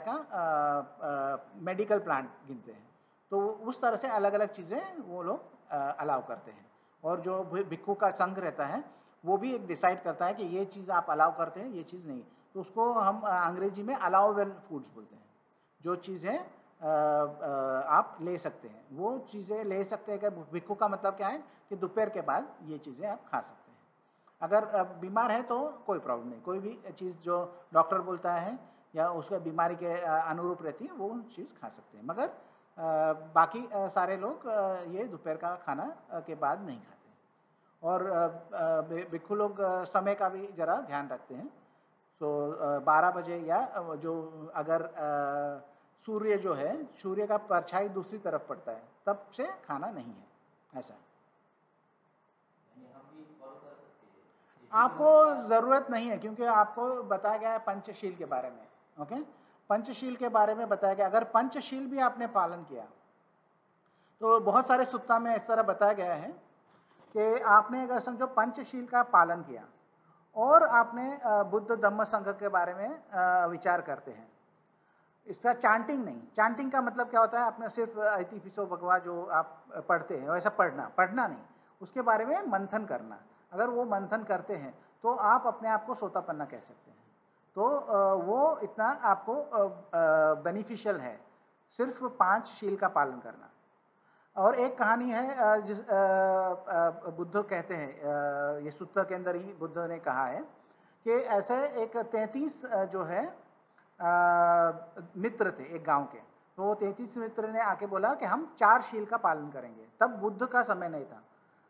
का मेडिकल प्लांट गिनते हैं। तो उस तरह से अलग अलग चीज़ें वो लोग अलाउ करते हैं। और जो भिक्खू का संघ रहता है वो भी एक डिसाइड करता है कि ये चीज़ आप अलाउ करते हैं, ये चीज़ नहीं। तो उसको हम अंग्रेजी में अलाउएबल फूड्स बोलते हैं। जो चीज़ें आप ले सकते हैं वो चीज़ें ले सकते हैं। कि भिक्खू का मतलब क्या है कि दोपहर के बाद ये चीज़ें आप खा सकते हैं। अगर बीमार है तो कोई प्रॉब्लम नहीं, कोई भी चीज़ जो डॉक्टर बोलता है या उसके बीमारी के अनुरूप रहती है वो चीज़ खा सकते हैं। मगर बाकी सारे लोग ये दोपहर का खाना के बाद नहीं खाते। और भिक्खू लोग समय का भी ज़रा ध्यान रखते हैं। तो 12 बजे या जो अगर सूर्य जो है, सूर्य का परछाई दूसरी तरफ पड़ता है तब से खाना नहीं है, ऐसा। आपको ज़रूरत नहीं है, क्योंकि आपको बताया गया है पंचशील के बारे में, ओके। पंचशील के बारे में बताया गया, अगर पंचशील भी आपने पालन किया तो बहुत सारे सुत्ता में इस तरह बताया गया है कि आपने अगर समझो पंचशील का पालन किया और आपने बुद्ध धम्म संघ के बारे में विचार करते हैं, इसका चांटिंग नहीं। चांटिंग का मतलब क्या होता है, आपने सिर्फ इति पिसो भगवा जो आप पढ़ते हैं वैसा पढ़ना नहीं, उसके बारे में मंथन करना। अगर वो मंथन करते हैं तो आप अपने आप को सोतापन्ना कह सकते हैं। तो वो इतना आपको बेनिफिशियल है, सिर्फ 5 शील का पालन करना। और एक कहानी है जिस बुद्ध कहते हैं, ये सूत्र के अंदर ही बुद्ध ने कहा है कि ऐसे एक 33 जो है मित्र थे एक गांव के। तो वो 33 मित्र ने आके बोला कि हम 4 शील का पालन करेंगे। तब बुद्ध का समय नहीं था,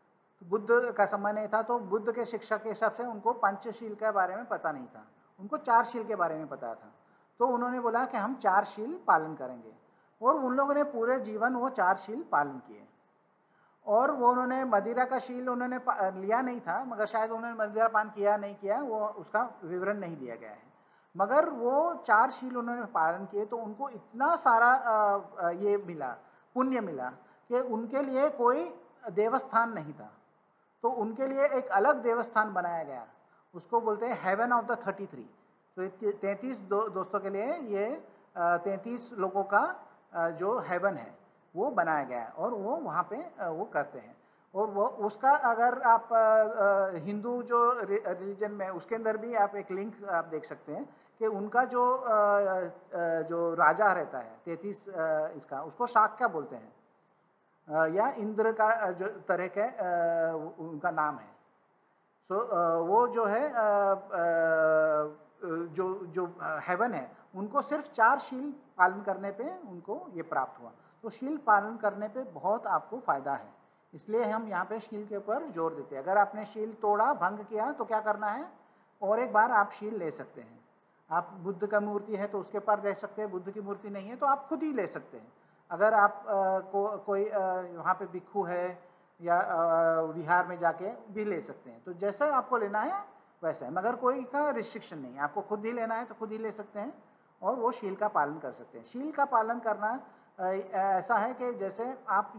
तो बुद्ध के शिक्षा के हिसाब से उनको पंचशील के बारे में पता नहीं था, उनको 4 शील के बारे में पता था। तो उन्होंने बोला कि हम 4 शील पालन करेंगे, और उन लोगों ने पूरे जीवन वो 4 शील पालन किए। और वो उन्होंने मदिरा का शील उन्होंने लिया नहीं था, मगर शायद उन्होंने मदिरा पान किया नहीं किया वो उसका विवरण नहीं दिया गया है। मगर वो 4 शील उन्होंने पालन किए तो उनको इतना सारा ये मिला, पुण्य मिला कि उनके लिए कोई देवस्थान नहीं था। तो उनके लिए एक अलग देवस्थान बनाया गया, उसको बोलते हैं हेवन ऑफ द 33। तो 33 दोस्तों के लिए ये 33 लोगों का जो हेवन है वो बनाया गया है और वो वहाँ पे वो करते हैं। और वो उसका अगर आप हिंदू जो रिलीजन में उसके अंदर भी आप एक लिंक आप देख सकते हैं कि उनका जो राजा रहता है 33 इसका, उसको शाक्य बोलते हैं या इंद्र का जो तरह के उनका नाम है। सो वो जो है जो हेवन है उनको सिर्फ 4 शील पालन करने पे उनको ये प्राप्त हुआ। तो शील पालन करने पे बहुत आपको फायदा है, इसलिए हम यहाँ पे शील के ऊपर जोर देते हैं। अगर आपने शील तोड़ा, भंग किया, तो क्या करना है, और एक बार आप शील ले सकते हैं। आप बुद्ध का मूर्ति है तो उसके पास ले सकते हैं, बुद्ध की मूर्ति नहीं है तो आप खुद ही ले सकते हैं। अगर आप कोई वहाँ पे भिक्षु है या विहार में जाके भी ले सकते हैं। तो जैसा आपको लेना है वैसा है, मगर कोई का रिस्ट्रिक्शन नहीं है। आपको खुद ही लेना है तो खुद ही ले सकते हैं और वो शील का पालन कर सकते हैं। शील का पालन करना ऐसा है कि जैसे आप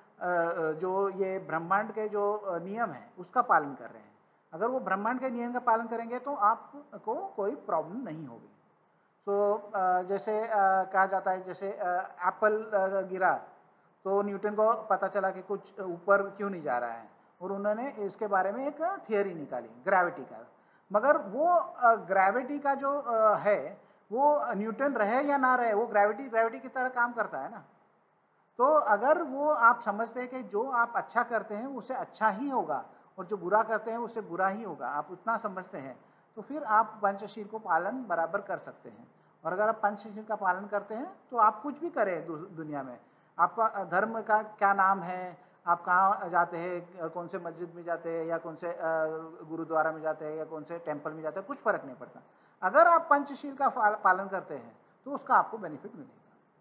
ये ब्रह्मांड के जो नियम है उसका पालन कर रहे हैं। अगर वो ब्रह्मांड के नियम का पालन करेंगे तो आपको कोई प्रॉब्लम नहीं होगी। तो जैसे कहा जाता है, जैसे एप्पल गिरा तो न्यूटन को पता चला कि कुछ ऊपर क्यों नहीं जा रहा है, और उन्होंने इसके बारे में एक थियरी निकाली ग्रेविटी का। मगर वो ग्रेविटी का जो है वो न्यूटन रहे या ना रहे, वो ग्रेविटी की तरह काम करता है ना। तो अगर वो आप समझते हैं कि जो आप अच्छा करते हैं उससे अच्छा ही होगा और जो बुरा करते हैं उससे बुरा ही होगा, आप उतना समझते हैं, तो फिर आप पंचशील को पालन बराबर कर सकते हैं। और अगर आप पंचशील का पालन करते हैं तो आप कुछ भी करें दुनिया में, आपका धर्म का क्या नाम है, आप कहाँ जाते हैं, कौन से मस्जिद में जाते हैं या कौन से गुरुद्वारा में जाते हैं या कौन से टेम्पल में जाते हैं, कुछ फर्क नहीं पड़ता। अगर आप पंचशील का पालन करते हैं तो उसका आपको बेनिफिट मिलेगा।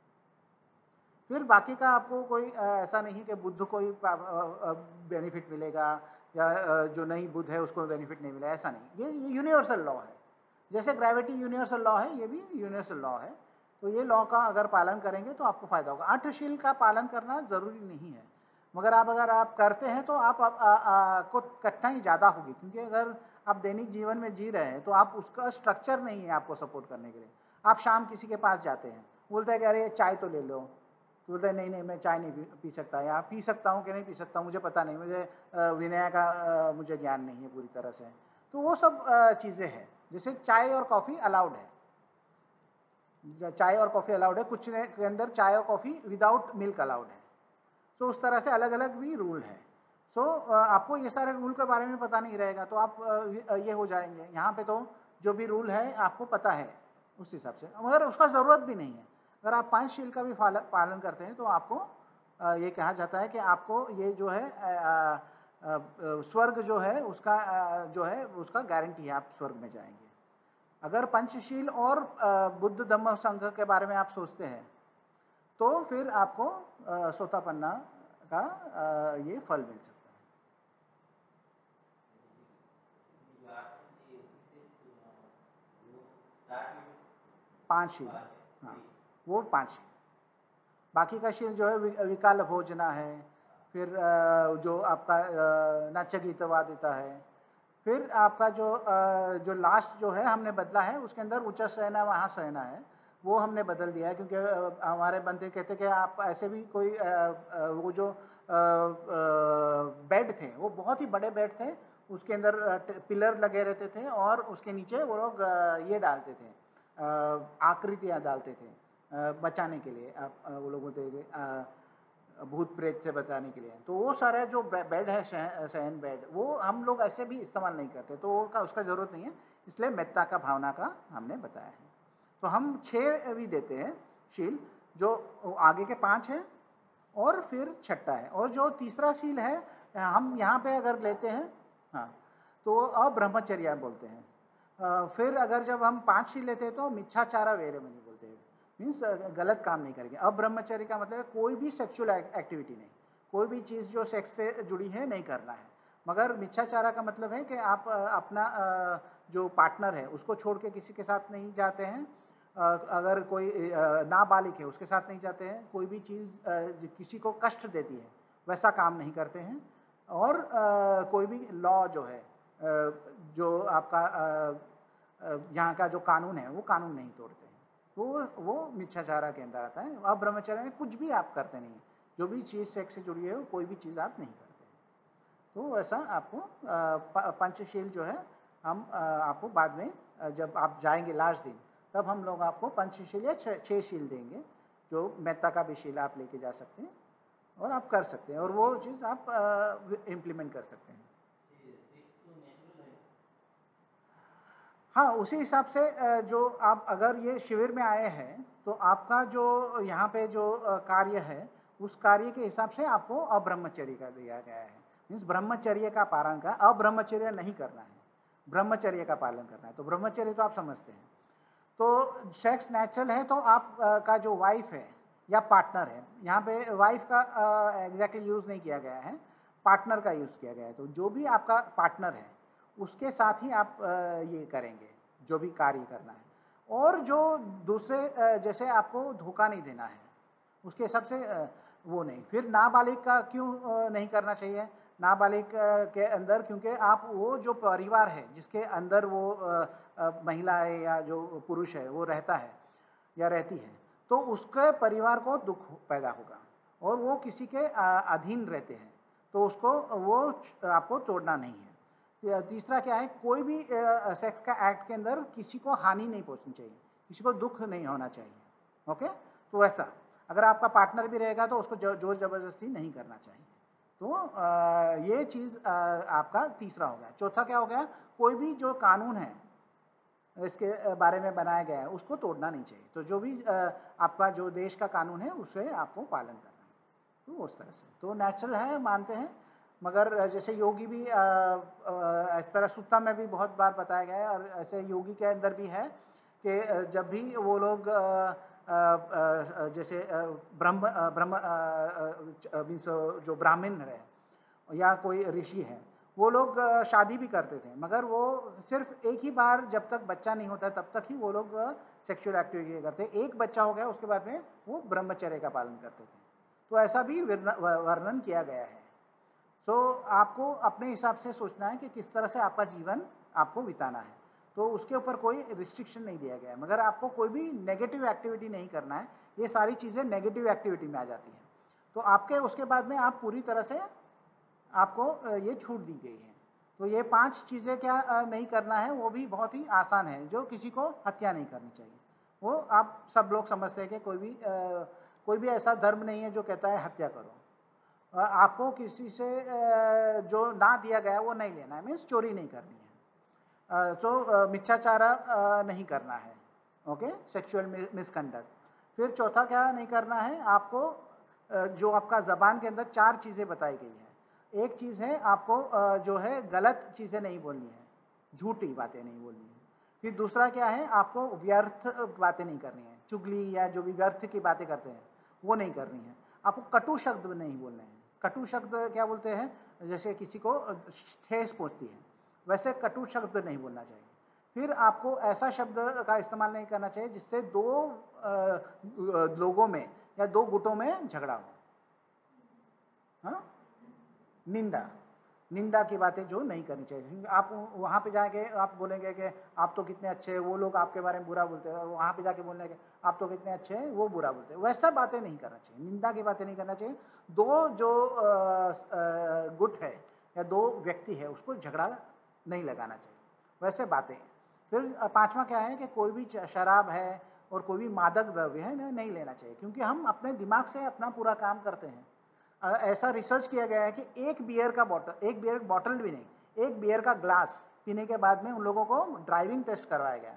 फिर बाकी का आपको कोई ऐसा नहीं कि बुद्ध को ही बेनिफिट मिलेगा या जो नहीं बुद्ध है उसको बेनिफिट नहीं मिला, ऐसा नहीं। ये यूनिवर्सल लॉ है, जैसे ग्रेविटी यूनिवर्सल लॉ है, ये भी यूनिवर्सल लॉ है। तो ये लॉ का अगर पालन करेंगे तो आपको फायदा होगा। अष्टशील का पालन करना जरूरी नहीं है, मगर अगर आप करते हैं तो को कठिनाई ज़्यादा होगी, क्योंकि अगर आप दैनिक जीवन में जी रहे हैं तो आप उसका स्ट्रक्चर नहीं है आपको सपोर्ट करने के लिए। आप शाम किसी के पास जाते हैं, बोलते हैं कि अरे चाय तो ले लो, तो बोलते हैं नहीं मैं चाय नहीं पी सकता, या पी सकता हूँ कि नहीं पी सकता मुझे पता नहीं, मुझे विनय का मुझे ज्ञान नहीं है पूरी तरह से। तो वो सब चीज़ें हैं। जैसे चाय और कॉफ़ी अलाउड है, चाय और कॉफ़ी अलाउड है, कुछ के अंदर चाय और कॉफ़ी विदाउट मिल्क अलाउड है। तो उस तरह से अलग अलग भी रूल है। सो आपको ये सारे रूल के बारे में पता नहीं रहेगा तो आप ये हो जाएंगे। यहाँ पे तो जो भी रूल है आपको पता है उस हिसाब से, मगर उसका ज़रूरत भी नहीं है। अगर आप पंचशील का भी पालन करते हैं तो आपको ये कहा जाता है कि आपको ये जो है स्वर्ग जो है उसका गारंटी है, आप स्वर्ग में जाएंगे। अगर पंचशील और बुद्ध धम्म संघ के बारे में आप सोचते हैं तो फिर आपको सोतापन्ना का ये फल मिल सकता है। 5 शील, हाँ वो 5 शील। बाकी का शील जो है विकाल भोजना है, फिर जो आपका नच गीतवादिता है, फिर आपका जो लास्ट जो है हमने बदला है, उसके अंदर उच्च सहना महासहना है, वो हमने बदल दिया है। क्योंकि हमारे बंदे कहते कि आप ऐसे भी कोई वो जो बेड थे वो बहुत ही बड़े बेड थे, उसके अंदर पिलर लगे रहते थे और उसके नीचे वो लोग ये डालते थे, आकृतियाँ डालते थे बचाने के लिए, वो लोग बोलते थे भूत प्रेत से बचाने के लिए। तो वो सारे जो बेड है शयन बेड, वो हम लोग ऐसे भी इस्तेमाल नहीं करते, तो उसका ज़रूरत नहीं है, इसलिए मेत्ता का भावना का हमने बताया है। तो हम 6 भी देते हैं शील, जो आगे के 5 हैं और फिर छठा है, और जो तीसरा शील है हम यहाँ पे अगर लेते हैं हाँ तो अब्रह्मचर्य बोलते हैं। फिर अगर जब हम 5 शील लेते हैं तो मिच्छाचारा वेरमणि बोलते हैं, मीन्स गलत काम नहीं करेंगे। अब्रह्मचर्य का मतलब है कोई भी सेक्सुअल एक्टिविटी नहीं, कोई भी चीज़ जो सेक्स से जुड़ी है नहीं करना है। मगर मिच्छाचारा का मतलब है कि आप अपना जो पार्टनर है उसको छोड़ के किसी के साथ नहीं जाते हैं, अगर कोई नाबालिग है उसके साथ नहीं जाते हैं, कोई भी चीज़ किसी को कष्ट देती है वैसा काम नहीं करते हैं, और कोई भी लॉ जो है जो आपका यहाँ का जो कानून है वो कानून नहीं तोड़ते हैं, तो वो मिथ्याचार के अंदर आता है। अब ब्रह्मचर्य में कुछ भी आप करते नहीं, जो भी चीज़ सेक्स से जुड़ी है वो कोई भी चीज़ आप नहीं करते। तो ऐसा आपको पंचशील जो है हम आपको बाद में जब आप जाएंगे लास्ट दिन, तब हम लोग आपको पंचशील या 6 शील देंगे, जो मेहता का भी शील आप लेके जा सकते हैं और आप कर सकते हैं, और वो चीज़ आप इम्प्लीमेंट कर सकते हैं। हाँ, उसी हिसाब से जो आप अगर ये शिविर में आए हैं तो आपका जो यहाँ पे जो कार्य है उस कार्य के हिसाब से आपको अब्रह्मचर्य का दिया गया है। मीन्स ब्रह्मचर्य का पालन का, अब्रह्मचर्य नहीं करना है, ब्रह्मचर्य का पालन करना है। तो ब्रह्मचर्य तो आप समझते हैं। तो सेक्स नेचुरल है तो आप का जो वाइफ है या पार्टनर है, यहाँ पे वाइफ का एग्जैक्टली यूज़ नहीं किया गया है, पार्टनर का यूज़ किया गया है। तो जो भी आपका पार्टनर है उसके साथ ही आप ये करेंगे जो भी कार्य करना है। और जो दूसरे जैसे आपको धोखा नहीं देना है उसके हिसाब से वो नहीं। फिर नाबालिग का क्यों नहीं करना चाहिए? नाबालिग के अंदर क्योंकि आप वो जो परिवार है जिसके अंदर वो महिला है या जो पुरुष है वो रहता है या रहती है, तो उसके परिवार को दुख पैदा होगा और वो किसी के अधीन रहते हैं, तो उसको वो आपको तोड़ना नहीं है। तीसरा क्या है, कोई भी सेक्स का एक्ट के अंदर किसी को हानि नहीं पहुंचनी चाहिए, किसी को दुख नहीं होना चाहिए। ओके, तो ऐसा अगर आपका पार्टनर भी रहेगा तो उसको जोर जबरदस्ती नहीं करना चाहिए। तो ये चीज़ आपका तीसरा हो गया। चौथा क्या हो गया, कोई भी जो कानून है इसके बारे में बनाया गया है उसको तोड़ना नहीं चाहिए। तो जो भी आपका जो देश का कानून है उसे आपको पालन करना है। तो उस तरह से तो नेचुरल है, मानते हैं। मगर जैसे योगी भी इस तरह सुत्ता में भी बहुत बार बताया गया है, और ऐसे योगी के अंदर भी है कि जब भी वो लोग जैसे ब्रह्म मीन्स जो ब्राह्मण है या कोई ऋषि है, वो लोग शादी भी करते थे, मगर वो सिर्फ एक ही बार जब तक बच्चा नहीं होता तब तक ही वो लोग सेक्सुअल एक्टिविटी करते। एक बच्चा हो गया उसके बाद में वो ब्रह्मचर्य का पालन करते थे। तो ऐसा भी वर्णन किया गया है। तो आपको अपने हिसाब से सोचना है कि किस तरह से आपका जीवन आपको बिताना है। तो उसके ऊपर कोई रिस्ट्रिक्शन नहीं दिया गया है, मगर आपको कोई भी नेगेटिव एक्टिविटी नहीं करना है। ये सारी चीज़ें नेगेटिव एक्टिविटी में आ जाती हैं। तो आपके उसके बाद में आप पूरी तरह से आपको ये छूट दी गई है। तो ये 5 चीज़ें क्या नहीं करना है, वो भी बहुत ही आसान है। जो किसी को हत्या नहीं करनी चाहिए, वो आप सब लोग समझते हैं कि कोई भी ऐसा धर्म नहीं है जो कहता है हत्या करो। आपको किसी से जो ना दिया गया वो नहीं लेना है, मीन्स चोरी नहीं करनी है, तो मिथ्याचार नहीं करना है। Okay, sexual misconduct. फिर चौथा क्या नहीं करना है, आपको जो आपका ज़बान के अंदर 4 चीज़ें बताई गई है। एक चीज़ है आपको जो है गलत चीज़ें नहीं बोलनी है, झूठी बातें नहीं बोलनी है। फिर दूसरा क्या है, आपको व्यर्थ बातें नहीं करनी है, चुगली या जो भी व्यर्थ की बातें करते हैं वो नहीं करनी है। आपको कटु शब्द नहीं बोलने हैं। कटु शब्द क्या बोलते हैं, जैसे किसी को ठेस पहुंचती है, वैसे कटु शब्द नहीं बोलना चाहिए। फिर आपको ऐसा शब्द का इस्तेमाल नहीं करना चाहिए जिससे 2 लोगों में या 2 गुटों में झगड़ा हो। हाँ, निंदा की बातें जो नहीं करनी चाहिए। आप वहाँ पे जाके आप बोलेंगे कि आप तो कितने अच्छे हैं, वो लोग आपके बारे में बुरा बोलते हैं, और वहाँ पे जाके बोलने के आप तो कितने अच्छे हैं, वो बुरा बोलते हैं। वैसा बातें नहीं करना चाहिए, निंदा की बातें नहीं करना चाहिए। 2 जो गुट है या 2 व्यक्ति है उसको झगड़ा नहीं लगाना चाहिए, वैसे बातें। फिर 5वां क्या है कि कोई भी शराब है और कोई भी मादक द्रव्य है नहीं लेना चाहिए, क्योंकि हम अपने दिमाग से अपना पूरा काम करते हैं। ऐसा रिसर्च किया गया है कि एक बियर बॉटल भी नहीं, एक बियर का ग्लास पीने के बाद में उन लोगों को ड्राइविंग टेस्ट करवाया गया।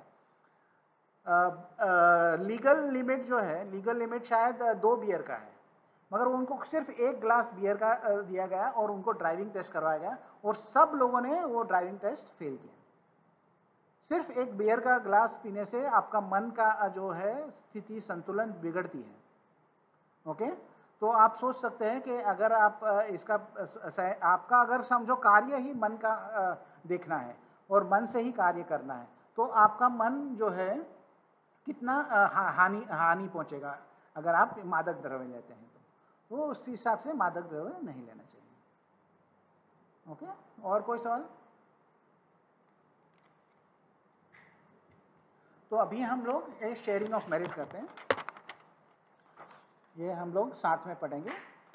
लीगल लिमिट जो है, लीगल लिमिट शायद 2 बियर का है, मगर उनको सिर्फ 1 ग्लास बियर का दिया गया और उनको ड्राइविंग टेस्ट करवाया गया, और सब लोगों ने वो ड्राइविंग टेस्ट फेल किया। सिर्फ 1 बियर का ग्लास पीने से आपका मन का जो है स्थिति संतुलन बिगड़ती है। ओके, तो आप सोच सकते हैं कि अगर आप इसका आपका अगर समझो कार्य ही मन का देखना है और मन से ही कार्य करना है, तो आपका मन जो है कितना हानि पहुंचेगा अगर आप मादक द्रव्य लेते हैं। तो उस हिसाब से मादक द्रव्य नहीं लेना चाहिए। ओके, और कोई सवाल? तो अभी हम लोग ये शेयरिंग ऑफ मेरिट करते हैं, ये हम लोग साथ में पढ़ेंगे।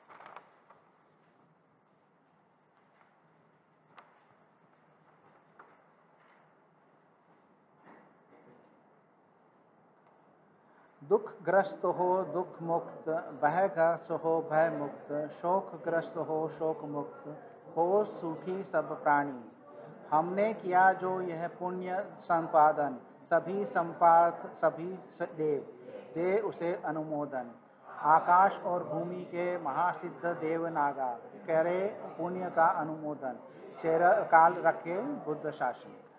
दुखग्रस्त हो दुख मुक्त, भयग्रस्त हो भय मुक्त, शोकग्रस्त हो शोक मुक्त, हो सुखी सब प्राणी। हमने किया जो यह पुण्य संपादन, सभी संपार्थ सभी देव दे उसे अनुमोदन। आकाश और भूमि के महासिद्ध देवनागा, करे पुण्य का अनुमोदन, चिरकाल रखे बुद्ध शासन।